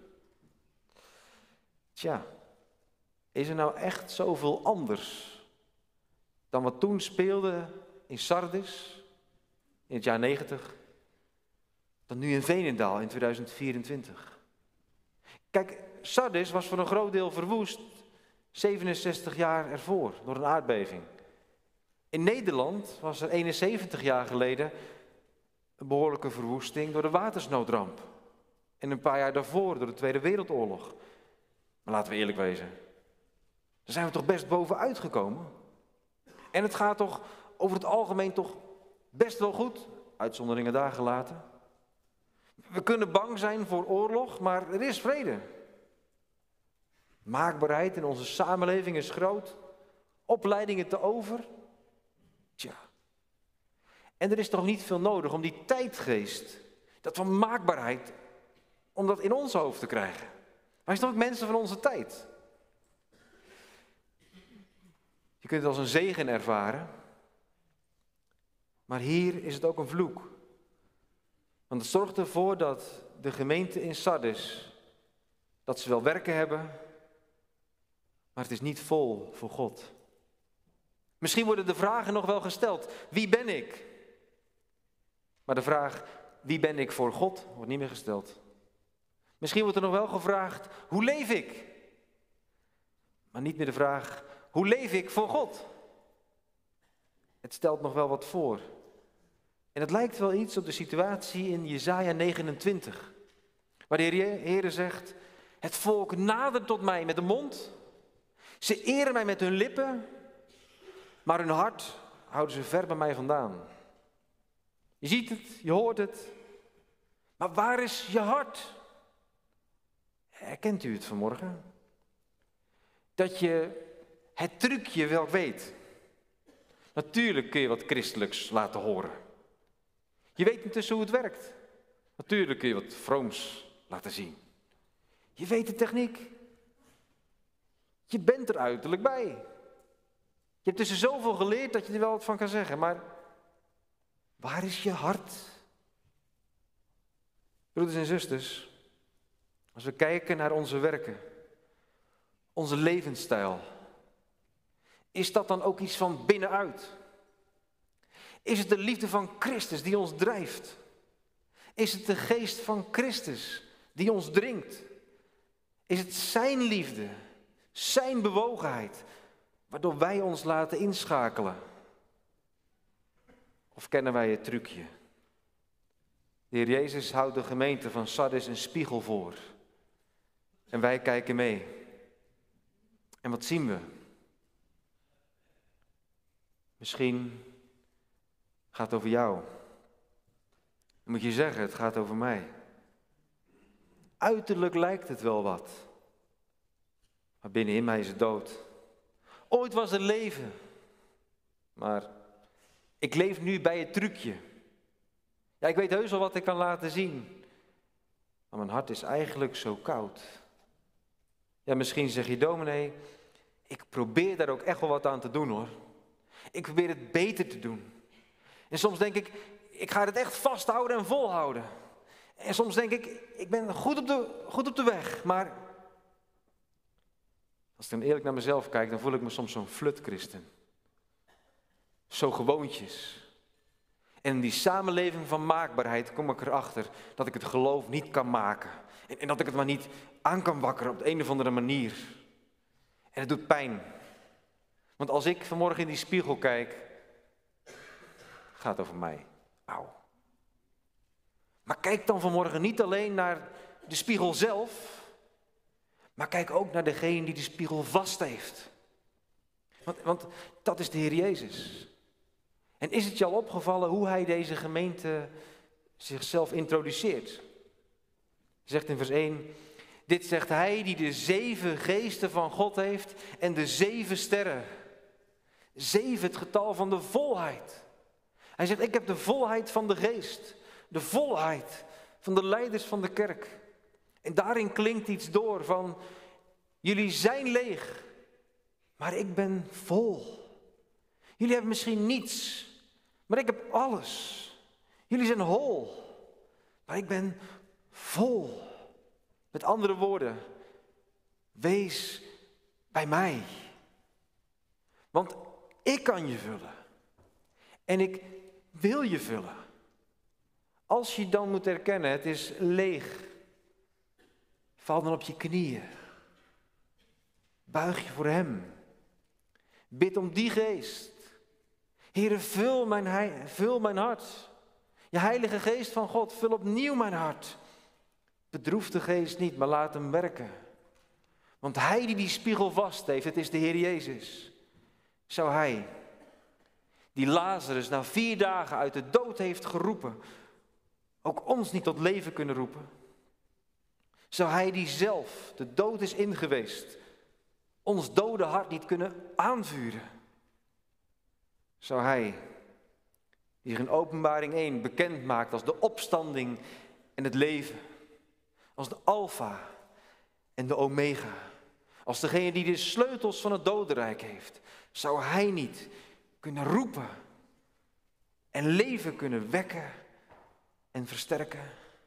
Tja, is er nou echt zoveel anders dan wat toen speelde in Sardis in het jaar negentig, dan nu in Veenendaal in tweeduizend vierentwintig? Kijk, Sardis was voor een groot deel verwoest zevenenzestig jaar ervoor door een aardbeving. In Nederland was er eenenzeventig jaar geleden een behoorlijke verwoesting door de watersnoodramp. En een paar jaar daarvoor door de Tweede Wereldoorlog. Maar laten we eerlijk wezen, daar zijn we toch best bovenuit gekomen. En het gaat toch over het algemeen toch best wel goed, uitzonderingen daar gelaten. We kunnen bang zijn voor oorlog, maar er is vrede. Maakbaarheid in onze samenleving is groot. Opleidingen te over. Tja. En er is toch niet veel nodig om die tijdgeest, dat van maakbaarheid, om dat in ons hoofd te krijgen. Wij zijn ook mensen van onze tijd. Je kunt het als een zegen ervaren. Maar hier is het ook een vloek. Want het zorgt ervoor dat de gemeente in Sardis, dat ze wel werken hebben, maar het is niet vol voor God. Misschien worden de vragen nog wel gesteld. Wie ben ik? Maar de vraag, wie ben ik voor God, wordt niet meer gesteld. Misschien wordt er nog wel gevraagd, hoe leef ik? Maar niet meer de vraag, hoe leef ik voor God? Het stelt nog wel wat voor. En het lijkt wel iets op de situatie in Jesaja negenentwintig. Waar de Heer zegt, het volk nadert tot mij met de mond. Ze eren mij met hun lippen, maar hun hart houden ze ver bij mij vandaan. Je ziet het, je hoort het. Maar waar is je hart? Herkent u het vanmorgen? Dat je het trucje wel weet. Natuurlijk kun je wat christelijks laten horen. Je weet intussen hoe het werkt. Natuurlijk kun je wat vrooms laten zien. Je weet de techniek. Je bent er uiterlijk bij. Je hebt tussen zoveel geleerd dat je er wel wat van kan zeggen. Maar waar is je hart? Broeders en zusters, als we kijken naar onze werken, onze levensstijl, is dat dan ook iets van binnenuit? Is het de liefde van Christus die ons drijft? Is het de geest van Christus die ons dringt? Is het zijn liefde, zijn bewogenheid, waardoor wij ons laten inschakelen? Of kennen wij het trucje? De Heer Jezus houdt de gemeente van Sardis een spiegel voor. En wij kijken mee. En wat zien we? Misschien gaat het over jou. Dan moet je zeggen, het gaat over mij. Uiterlijk lijkt het wel wat. Maar binnenin mij is het dood. Ooit was er leven. Maar ik leef nu bij het trucje. Ja, ik weet heus wel wat ik kan laten zien. Maar mijn hart is eigenlijk zo koud. Ja, misschien zeg je, dominee, ik probeer daar ook echt wel wat aan te doen hoor. Ik probeer het beter te doen. En soms denk ik, ik ga het echt vasthouden en volhouden. En soms denk ik, ik ben goed op de, goed op de weg. Maar als ik dan eerlijk naar mezelf kijk, dan voel ik me soms zo'n flutchristen. Zo gewoontjes. En in die samenleving van maakbaarheid kom ik erachter dat ik het geloof niet kan maken. En, en dat ik het maar niet aan kan wakkeren op de een of andere manier. En het doet pijn. Want als ik vanmorgen in die spiegel kijk, gaat het over mij. Auw. Maar kijk dan vanmorgen niet alleen naar de spiegel zelf, maar kijk ook naar degene die de spiegel vast heeft. Want, want dat is de Heer Jezus. En is het je al opgevallen hoe hij deze gemeente zichzelf introduceert? Hij zegt in vers één, dit zegt hij die de zeven geesten van God heeft en de zeven sterren. Zeven, het getal van de volheid. Hij zegt, ik heb de volheid van de geest. De volheid van de leiders van de kerk. En daarin klinkt iets door van, jullie zijn leeg, maar ik ben vol. Jullie hebben misschien niets, maar ik heb alles. Jullie zijn hol, maar ik ben vol. Met andere woorden, wees bij mij. Want ik kan je vullen. En ik wil je vullen. Als je dan moet erkennen, het is leeg. Val dan op je knieën. Buig je voor hem. Bid om die geest. Heere, vul mijn, hei- vul mijn hart. Je heilige geest van God, vul opnieuw mijn hart. Bedroef de geest niet, maar laat hem werken. Want hij die die spiegel vast heeft, het is de Heer Jezus. Zou hij, die Lazarus na vier dagen uit de dood heeft geroepen, ook ons niet tot leven kunnen roepen? Zou hij die zelf de dood is ingeweest, ons dode hart niet kunnen aanvuren? Zou hij, die zich in Openbaring één bekend maakt als de opstanding en het leven, als de Alpha en de Omega, als degene die de sleutels van het dodenrijk heeft, zou hij niet kunnen roepen en leven kunnen wekken en versterken?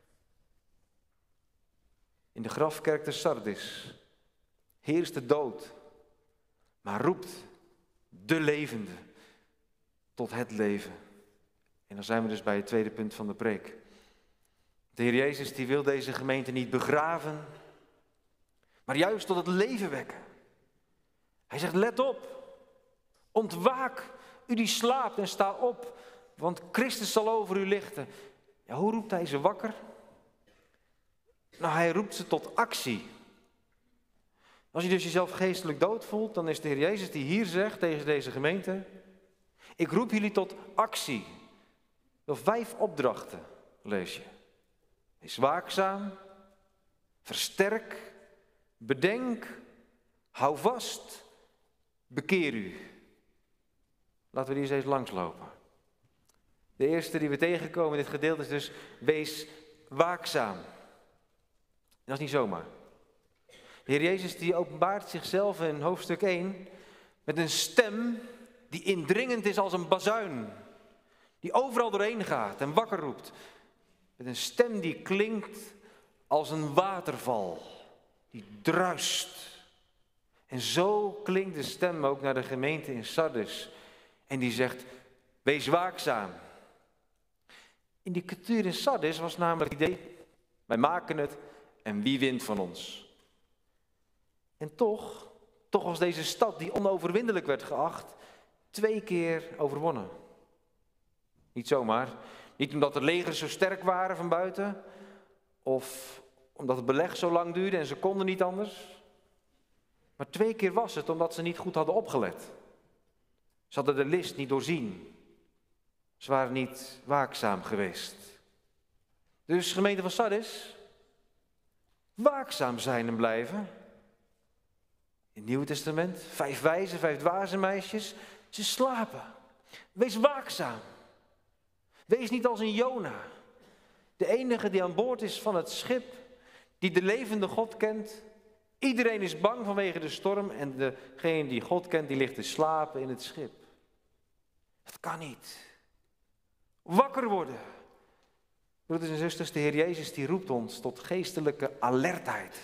In de grafkerk te Sardis heerst de dood, maar roept de levende tot het leven. En dan zijn we dus bij het tweede punt van de preek. De Heer Jezus die wil deze gemeente niet begraven, maar juist tot het leven wekken. Hij zegt, let op, ontwaak, u die slaapt en sta op, want Christus zal over u lichten. Ja, hoe roept hij ze wakker? Nou, hij roept ze tot actie. Als je dus jezelf geestelijk dood voelt, dan is de Heer Jezus die hier zegt tegen deze gemeente, ik roep jullie tot actie. Wel vijf opdrachten, lees je. Wees waakzaam, versterk, bedenk, hou vast, bekeer u. Laten we die eens eens langslopen. De eerste die we tegenkomen in dit gedeelte is dus, wees waakzaam. En dat is niet zomaar. De Heer Jezus die openbaart zichzelf in hoofdstuk één met een stem die indringend is als een bazuin. Die overal doorheen gaat en wakker roept. Met een stem die klinkt als een waterval. Die druist. En zo klinkt de stem ook naar de gemeente in Sardis. En die zegt, wees waakzaam. In die cultuur in Sardis was namelijk het idee, wij maken het en wie wint van ons? En toch, toch was deze stad die onoverwinnelijk werd geacht, twee keer overwonnen. Niet zomaar, niet omdat de legers zo sterk waren van buiten, of omdat het beleg zo lang duurde en ze konden niet anders. Maar twee keer was het omdat ze niet goed hadden opgelet. Ze hadden de list niet doorzien. Ze waren niet waakzaam geweest. Dus gemeente van Sardis, waakzaam zijn en blijven. In het Nieuwe Testament, vijf wijze, vijf dwaze meisjes, ze slapen. Wees waakzaam. Wees niet als een Jona. De enige die aan boord is van het schip, die de levende God kent. Iedereen is bang vanwege de storm en degene die God kent, die ligt te slapen in het schip. Dat kan niet. Wakker worden. Broeders en zusters, de Heer Jezus die roept ons tot geestelijke alertheid.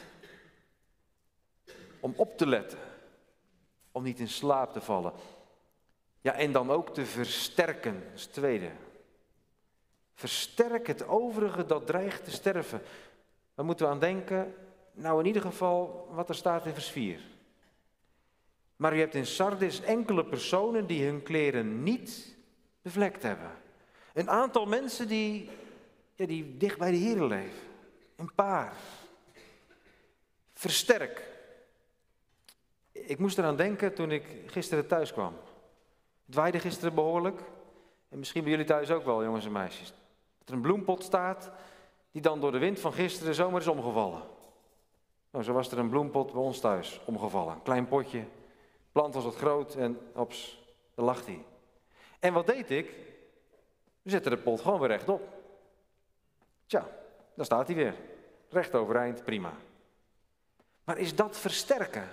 Om op te letten. Om niet in slaap te vallen. Ja, en dan ook te versterken, dat is het tweede. Versterk het overige dat dreigt te sterven. Waar moeten we aan denken? Nou, in ieder geval wat er staat in vers vier. Maar u hebt in Sardis enkele personen die hun kleren niet bevlekt hebben. Een aantal mensen die, ja, die dicht bij de Heer leven. Een paar. Versterk. Ik moest eraan denken toen ik gisteren thuis kwam. Het waaide gisteren behoorlijk. En misschien bij jullie thuis ook wel, jongens en meisjes. Dat er een bloempot staat die dan door de wind van gisteren zomaar is omgevallen. Nou, zo was er een bloempot bij ons thuis omgevallen. Een klein potje. De plant was wat groot en ops, daar lag hij. En wat deed ik? We zetten de pot gewoon weer rechtop. Tja, daar staat hij weer. Recht overeind, prima. Maar is dat versterken?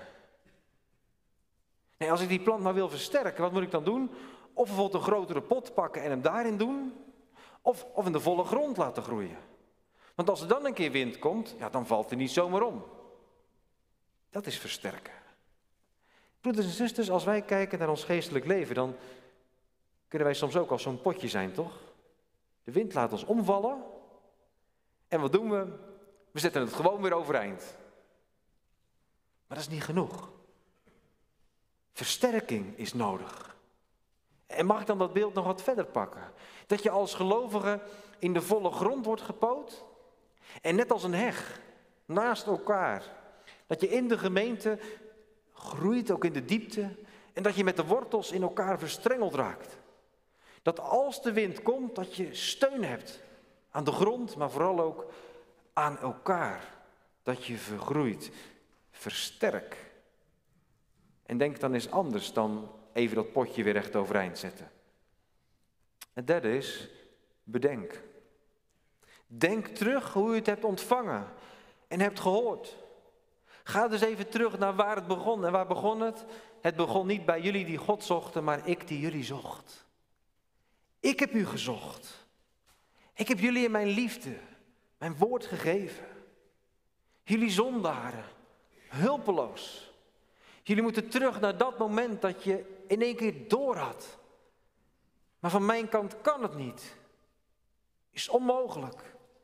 Nee, als ik die plant maar wil versterken, wat moet ik dan doen? Of bijvoorbeeld een grotere pot pakken en hem daarin doen. Of, of in de volle grond laten groeien. Want als er dan een keer wind komt, ja, dan valt hij niet zomaar om. Dat is versterken. Broeders en zusters, als wij kijken naar ons geestelijk leven, dan kunnen wij soms ook als zo'n potje zijn, toch? De wind laat ons omvallen. En wat doen we? We zetten het gewoon weer overeind. Maar dat is niet genoeg. Versterking is nodig. En mag ik dan dat beeld nog wat verder pakken? Dat je als gelovige in de volle grond wordt gepoot. En net als een heg, naast elkaar. Dat je in de gemeente groeit, ook in de diepte. En dat je met de wortels in elkaar verstrengeld raakt. Dat als de wind komt, dat je steun hebt. Aan de grond, maar vooral ook aan elkaar. Dat je vergroeit. Versterk. En denk dan eens anders dan even dat potje weer recht overeind zetten. Het derde is, bedenk. Denk terug hoe u het hebt ontvangen en hebt gehoord. Ga dus even terug naar waar het begon. En waar begon het? Het begon niet bij jullie die God zochten, maar ik die jullie zocht. Ik heb u gezocht. Ik heb jullie in mijn liefde, mijn woord gegeven. Jullie zondaren, hulpeloos. Jullie moeten terug naar dat moment dat je in één keer door had. Maar van mijn kant kan het niet. Is onmogelijk.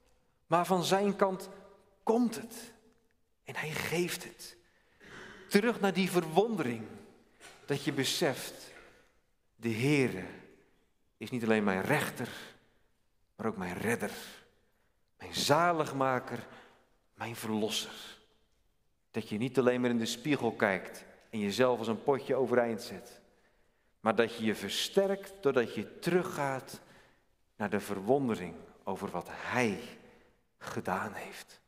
Maar van zijn kant komt het. En hij geeft het. Terug naar die verwondering. Dat je beseft, de Heere is niet alleen mijn rechter, maar ook mijn redder. Mijn zaligmaker, mijn verlosser. Dat je niet alleen maar in de spiegel kijkt en jezelf als een potje overeind zet. Maar dat je je versterkt doordat je teruggaat naar de verwondering over wat hij gedaan heeft.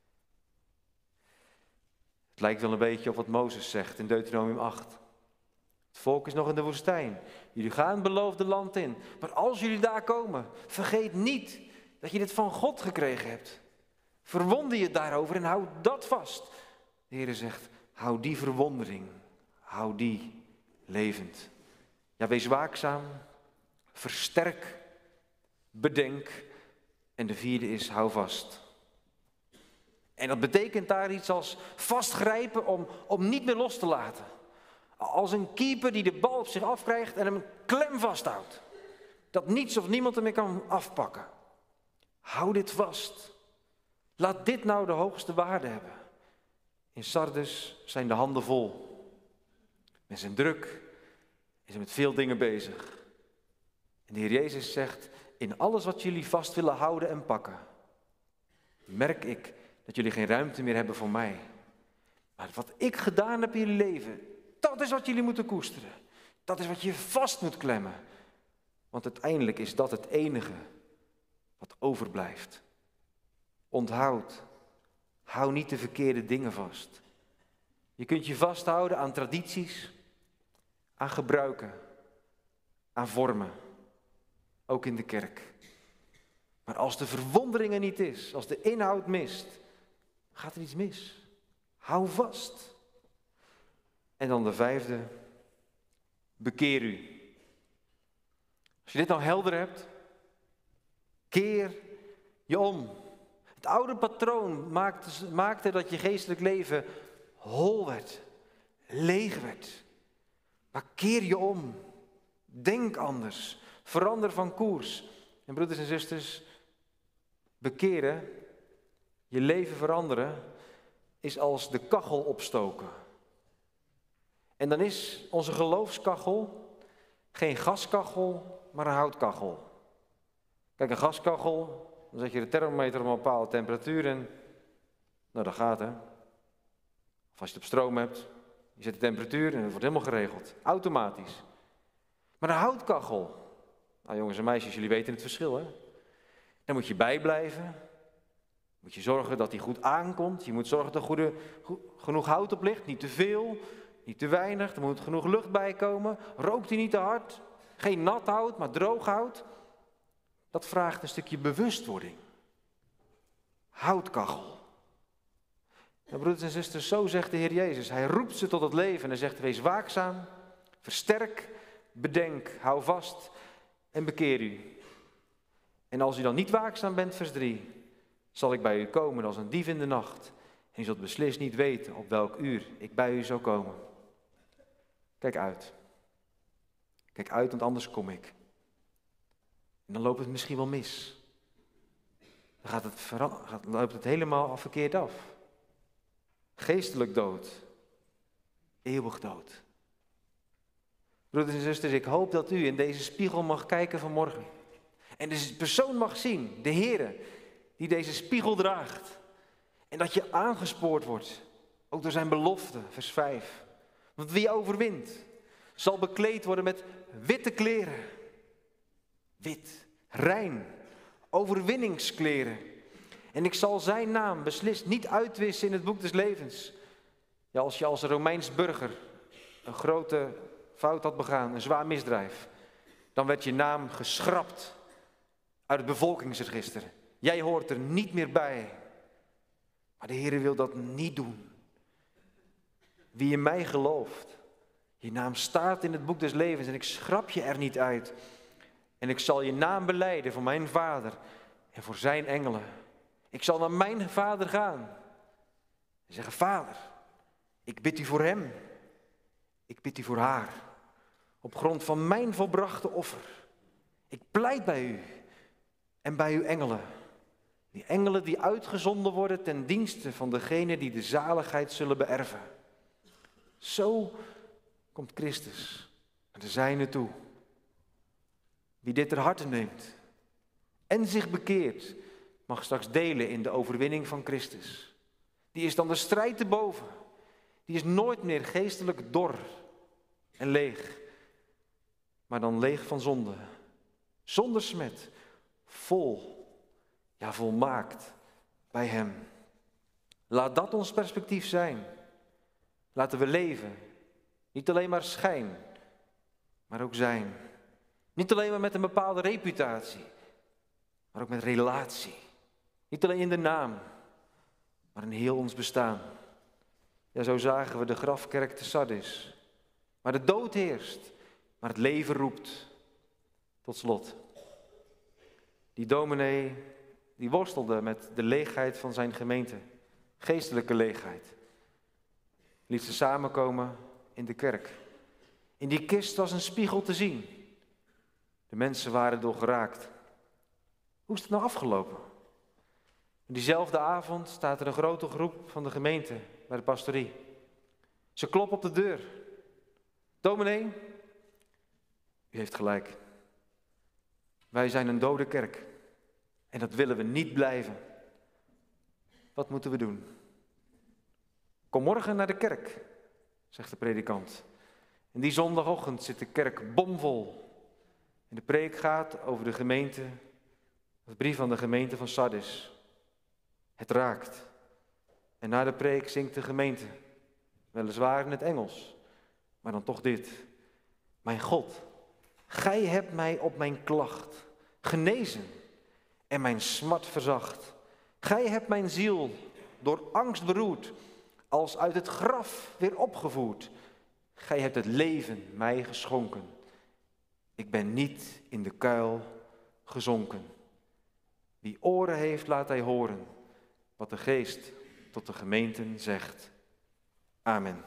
Het lijkt wel een beetje op wat Mozes zegt in Deuteronomium acht. Het volk is nog in de woestijn. Jullie gaan het beloofde land in. Maar als jullie daar komen, vergeet niet dat je dit van God gekregen hebt. Verwonder je daarover en hou dat vast. De Heer zegt, hou die verwondering, hou die levend. Ja, wees waakzaam, versterk, bedenk. En de vierde is, hou vast. En dat betekent daar iets als vastgrijpen om, om niet meer los te laten. Als een keeper die de bal op zich afkrijgt en hem klem vasthoudt. Dat niets of niemand hem meer kan afpakken. Hou dit vast. Laat dit nou de hoogste waarde hebben. In Sardes zijn de handen vol. Men zijn druk en zijn met veel dingen bezig. En de Heer Jezus zegt, in alles wat jullie vast willen houden en pakken, merk ik dat jullie geen ruimte meer hebben voor mij. Maar wat ik gedaan heb in jullie leven, dat is wat jullie moeten koesteren. Dat is wat je vast moet klemmen. Want uiteindelijk is dat het enige wat overblijft. Onthoud, hou niet de verkeerde dingen vast. Je kunt je vasthouden aan tradities, aan gebruiken, aan vormen. Ook in de kerk. Maar als de verwondering er niet is, als de inhoud mist, gaat er iets mis. Hou vast. En dan de vijfde, bekeer u. Als je dit nou helder hebt, keer je om. Het oude patroon maakte, maakte dat je geestelijk leven hol werd, leeg werd. Maar keer je om. Denk anders. Verander van koers. En broeders en zusters, bekeren, je leven veranderen, is als de kachel opstoken. En dan is onze geloofskachel geen gaskachel, maar een houtkachel. Kijk, een gaskachel, dan zet je de thermometer op een bepaalde temperatuur en nou, dat gaat hè. Of als je het op stroom hebt, je zet de temperatuur en het wordt helemaal geregeld. Automatisch. Maar een houtkachel, nou jongens en meisjes, jullie weten het verschil hè. Dan moet je bijblijven. Moet je zorgen dat die goed aankomt. Je moet zorgen dat er goede, go- genoeg hout op ligt. Niet te veel, niet te weinig. Er moet genoeg lucht bij komen. Rookt hij niet te hard. Geen nat hout, maar droog hout. Dat vraagt een stukje bewustwording. Houtkachel. Nou, broeders en zusters, zo zegt de Heer Jezus. Hij roept ze tot het leven en hij zegt, wees waakzaam, versterk, bedenk, hou vast en bekeer u. En als u dan niet waakzaam bent, vers drie, zal ik bij u komen als een dief in de nacht. En u zult beslist niet weten op welk uur ik bij u zou komen. Kijk uit. Kijk uit, want anders kom ik. En dan loopt het misschien wel mis. Dan gaat het, vera- gaat, loopt het helemaal verkeerd af. Geestelijk dood. Eeuwig dood. Broeders en zusters, ik hoop dat u in deze spiegel mag kijken vanmorgen. En de persoon mag zien, de Heere, die deze spiegel draagt. En dat je aangespoord wordt, ook door zijn belofte, vers vijf. Want wie overwint, zal bekleed worden met witte kleren. Wit, rein, overwinningskleren. En ik zal zijn naam beslist niet uitwissen in het boek des levens. Ja, als je als Romeins burger een grote fout had begaan, een zwaar misdrijf, dan werd je naam geschrapt uit het bevolkingsregister. Jij hoort er niet meer bij. Maar de Heer wil dat niet doen. Wie in mij gelooft, je naam staat in het boek des levens en ik schrap je er niet uit. En ik zal je naam belijden voor mijn Vader en voor zijn engelen. Ik zal naar mijn Vader gaan en zeggen, Vader, ik bid u voor hem. Ik bid u voor haar. Op grond van mijn volbrachte offer. Ik pleit bij u en bij uw engelen. Die engelen die uitgezonden worden ten dienste van degenen die de zaligheid zullen beërven. Zo komt Christus naar de zijnen toe. Wie dit ter harte neemt en zich bekeert, mag straks delen in de overwinning van Christus. Die is dan de strijd te boven. Die is nooit meer geestelijk dor en leeg, maar dan leeg van zonde. Zonder smet, vol, ja volmaakt bij hem. Laat dat ons perspectief zijn. Laten we leven, niet alleen maar schijn, maar ook zijn. Niet alleen maar met een bepaalde reputatie, maar ook met relatie. Niet alleen in de naam, maar in heel ons bestaan. Ja, zo zagen we de grafkerk te Sardis. Maar de dood heerst, maar het leven roept. Tot slot. Die dominee, die worstelde met de leegheid van zijn gemeente. Geestelijke leegheid. Liet ze samenkomen in de kerk. In die kist was een spiegel te zien. De mensen waren door geraakt. Hoe is het nou afgelopen? En diezelfde avond staat er een grote groep van de gemeente bij de pastorie. Ze kloppen op de deur. Dominee, u heeft gelijk. Wij zijn een dode kerk. En dat willen we niet blijven. Wat moeten we doen? Kom morgen naar de kerk, zegt de predikant. En die zondagochtend zit de kerk bomvol. En de preek gaat over de gemeente, de brief van de gemeente van Sardis. Het raakt. En na de preek zingt de gemeente, weliswaar in het Engels, maar dan toch dit. Mijn God, gij hebt mij op mijn klacht genezen en mijn smart verzacht. Gij hebt mijn ziel door angst beroerd, als uit het graf weer opgevoerd. Gij hebt het leven mij geschonken. Ik ben niet in de kuil gezonken. Wie oren heeft, laat hij horen wat de Geest tot de gemeenten zegt. Amen.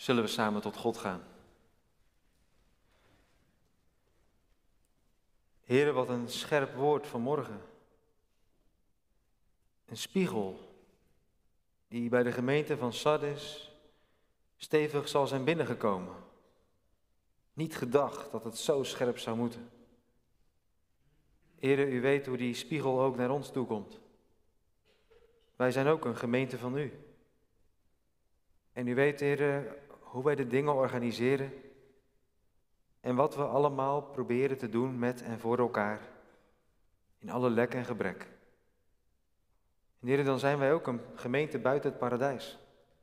zullen we samen tot God gaan. Heere, wat een scherp woord vanmorgen. Een spiegel die bij de gemeente van Sardes stevig zal zijn binnengekomen. Niet gedacht dat het zo scherp zou moeten. Heere, u weet hoe die spiegel ook naar ons toe komt. Wij zijn ook een gemeente van u. En u weet, Heere, hoe wij de dingen organiseren en wat we allemaal proberen te doen met en voor elkaar, in alle lek en gebrek. En Heere, dan zijn wij ook een gemeente buiten het paradijs.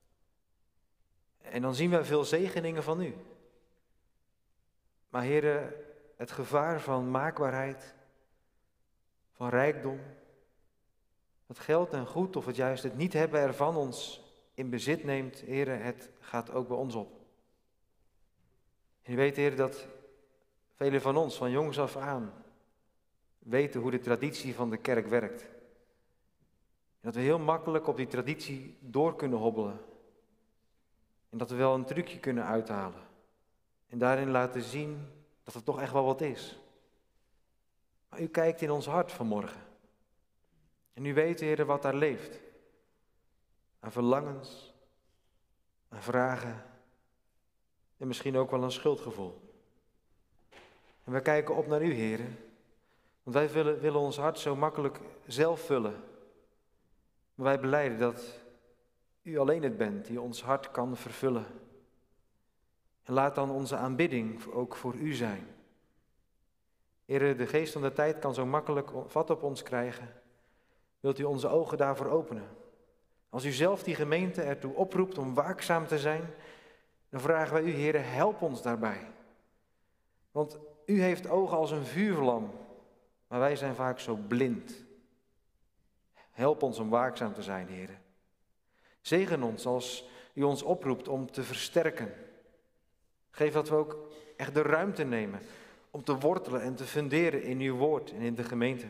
En dan zien wij veel zegeningen van u. Maar Heere, het gevaar van maakbaarheid, van rijkdom, het geld en goed of het juist het niet hebben ervan ons in bezit neemt, Heere, het gaat ook bij ons op. En u weet, Heer, dat velen van ons, van jongs af aan, weten hoe de traditie van de kerk werkt. En dat we heel makkelijk op die traditie door kunnen hobbelen. En dat we wel een trucje kunnen uithalen. En daarin laten zien dat het toch echt wel wat is. Maar u kijkt in ons hart vanmorgen. En u weet, Heer, wat daar leeft. Aan verlangens, aan vragen en misschien ook wel een schuldgevoel. En wij kijken op naar u, Heer. Want wij willen, willen ons hart zo makkelijk zelf vullen. Maar wij belijden dat u alleen het bent die ons hart kan vervullen. En laat dan onze aanbidding ook voor u zijn. Heer, de geest van de tijd kan zo makkelijk vat op ons krijgen. Wilt u onze ogen daarvoor openen? Als u zelf die gemeente ertoe oproept om waakzaam te zijn, dan vragen wij u, Heer, help ons daarbij. Want u heeft ogen als een vuurvlam, maar wij zijn vaak zo blind. Help ons om waakzaam te zijn, Heer. Zegen ons als u ons oproept om te versterken. Geef dat we ook echt de ruimte nemen om te wortelen en te funderen in uw woord en in de gemeente.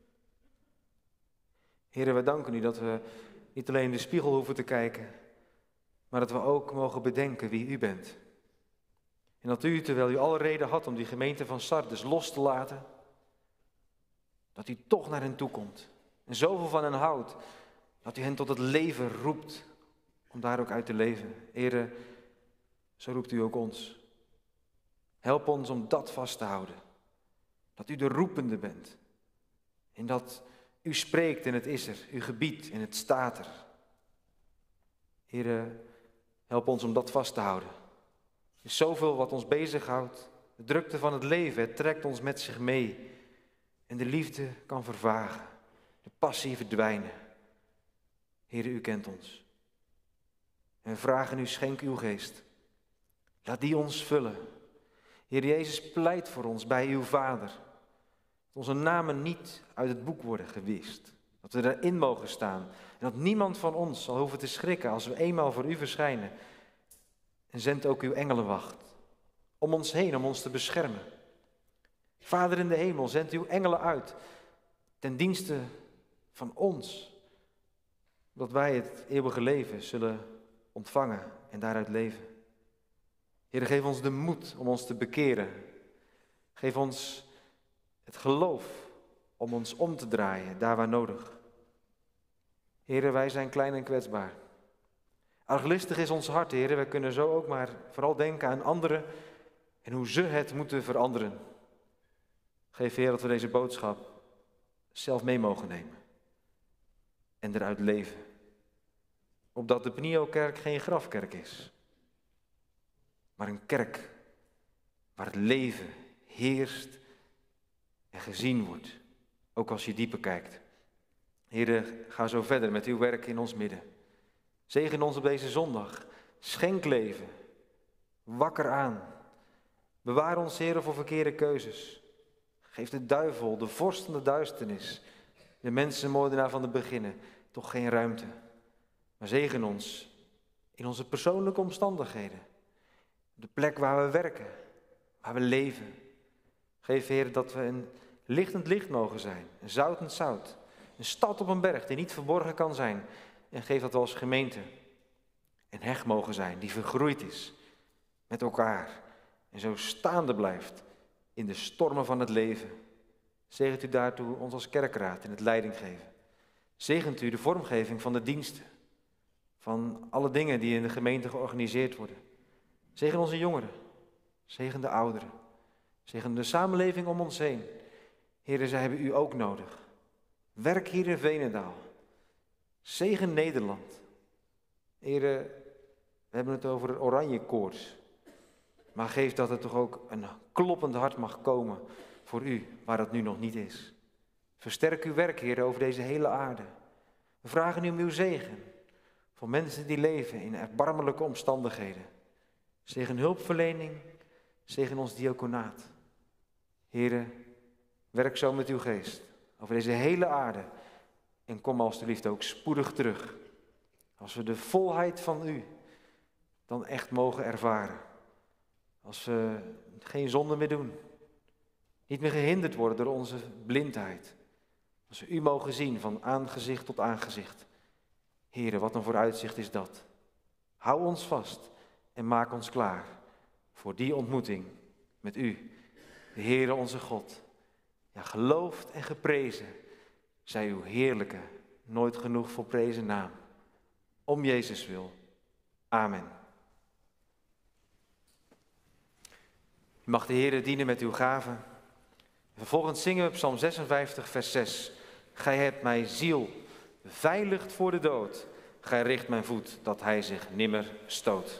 Heer, we danken u dat we niet alleen in de spiegel hoeven te kijken, maar dat we ook mogen bedenken wie u bent. En dat u, terwijl u alle reden had om die gemeente van Sardes los te laten, dat u toch naar hen toe komt. En zoveel van hen houdt, dat u hen tot het leven roept, om daar ook uit te leven. Heere, zo roept u ook ons. Help ons om dat vast te houden. Dat u de roepende bent. En dat u spreekt en het is er. U gebiedt en het staat er. Heere, help ons om dat vast te houden. Er is zoveel wat ons bezighoudt. De drukte van het leven, het trekt ons met zich mee. En de liefde kan vervagen. De passie verdwijnen. Heere, u kent ons. En we vragen u, schenk uw geest. Laat die ons vullen. Heer Jezus, pleit voor ons bij uw Vader. Dat onze namen niet uit het boek worden gewist. Dat we erin mogen staan. En dat niemand van ons zal hoeven te schrikken als we eenmaal voor u verschijnen. En zend ook uw engelenwacht om ons heen, om ons te beschermen. Vader in de hemel, zend uw engelen uit ten dienste van ons. Dat wij het eeuwige leven zullen ontvangen en daaruit leven. Heer, geef ons de moed om ons te bekeren. Geef ons het geloof om ons om te draaien, daar waar nodig. Heer, wij zijn klein en kwetsbaar. Arglistig is ons hart, Heer. Wij kunnen zo ook maar vooral denken aan anderen en hoe ze het moeten veranderen. Geef, Heer, dat we deze boodschap zelf mee mogen nemen en eruit leven. Opdat de Pnio-kerk geen grafkerk is, maar een kerk waar het leven heerst en gezien wordt, ook als je dieper kijkt. Heer, ga zo verder met uw werk in ons midden. Zegen ons op deze zondag. Schenk leven. Wakker aan. Bewaar ons, Heer, voor verkeerde keuzes. Geef de duivel, de vorst van de duisternis, de mensenmoordenaar van de beginnen, toch geen ruimte. Maar zegen ons in onze persoonlijke omstandigheden. De plek waar we werken, waar we leven. Geef, Heer, dat we een lichtend licht mogen zijn, een zoutend zout. Een stad op een berg die niet verborgen kan zijn. En geef dat we als gemeente en hecht mogen zijn, die vergroeid is met elkaar en zo staande blijft in de stormen van het leven. Zegent u daartoe ons als kerkraad in het leidinggeven. Zegent u de vormgeving van de diensten, van alle dingen die in de gemeente georganiseerd worden. Zegen onze jongeren, zegen de ouderen, zegen de samenleving om ons heen. Heren, zij hebben u ook nodig. Werk hier in Veenendaal. Zegen Nederland. Heren, we hebben het over een oranje koorts. Maar geef dat er toch ook een kloppend hart mag komen voor u, waar dat nu nog niet is. Versterk uw werk, Heer, over deze hele aarde. We vragen u om uw zegen voor mensen die leven in erbarmelijke omstandigheden. Zegen hulpverlening, zegen ons diaconaat. Heere, werk zo met uw geest over deze hele aarde en kom alstublieft ook spoedig terug. Als we de volheid van u dan echt mogen ervaren. Als we geen zonde meer doen. Niet meer gehinderd worden door onze blindheid. Als we u mogen zien van aangezicht tot aangezicht. Heere, wat een vooruitzicht is dat. Hou ons vast en maak ons klaar voor die ontmoeting met u, de Heere onze God. Ja, geloofd en geprezen zij uw heerlijke, nooit genoeg volprezen naam. Om Jezus wil. Amen. U mag de Heere dienen met uw gaven. Vervolgens zingen we Psalm zesenvijftig, vers zes. Gij hebt mij ziel beveiligd voor de dood. Gij richt mijn voet, dat hij zich nimmer stoot.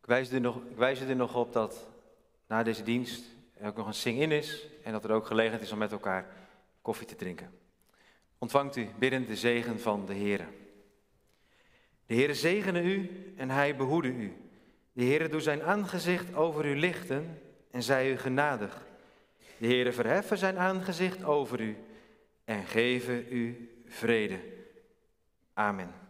Ik wijs u er nog, ik wijs u er nog op dat na deze dienst er ook nog een sing-in is en dat er ook gelegenheid is om met elkaar koffie te drinken. Ontvangt u biddend de zegen van de Heere. De Heere zegene u en hij behoede u. De Heere doe zijn aangezicht over u lichten en zij u genadig. De Heere verheffen zijn aangezicht over u en geven u vrede. Amen.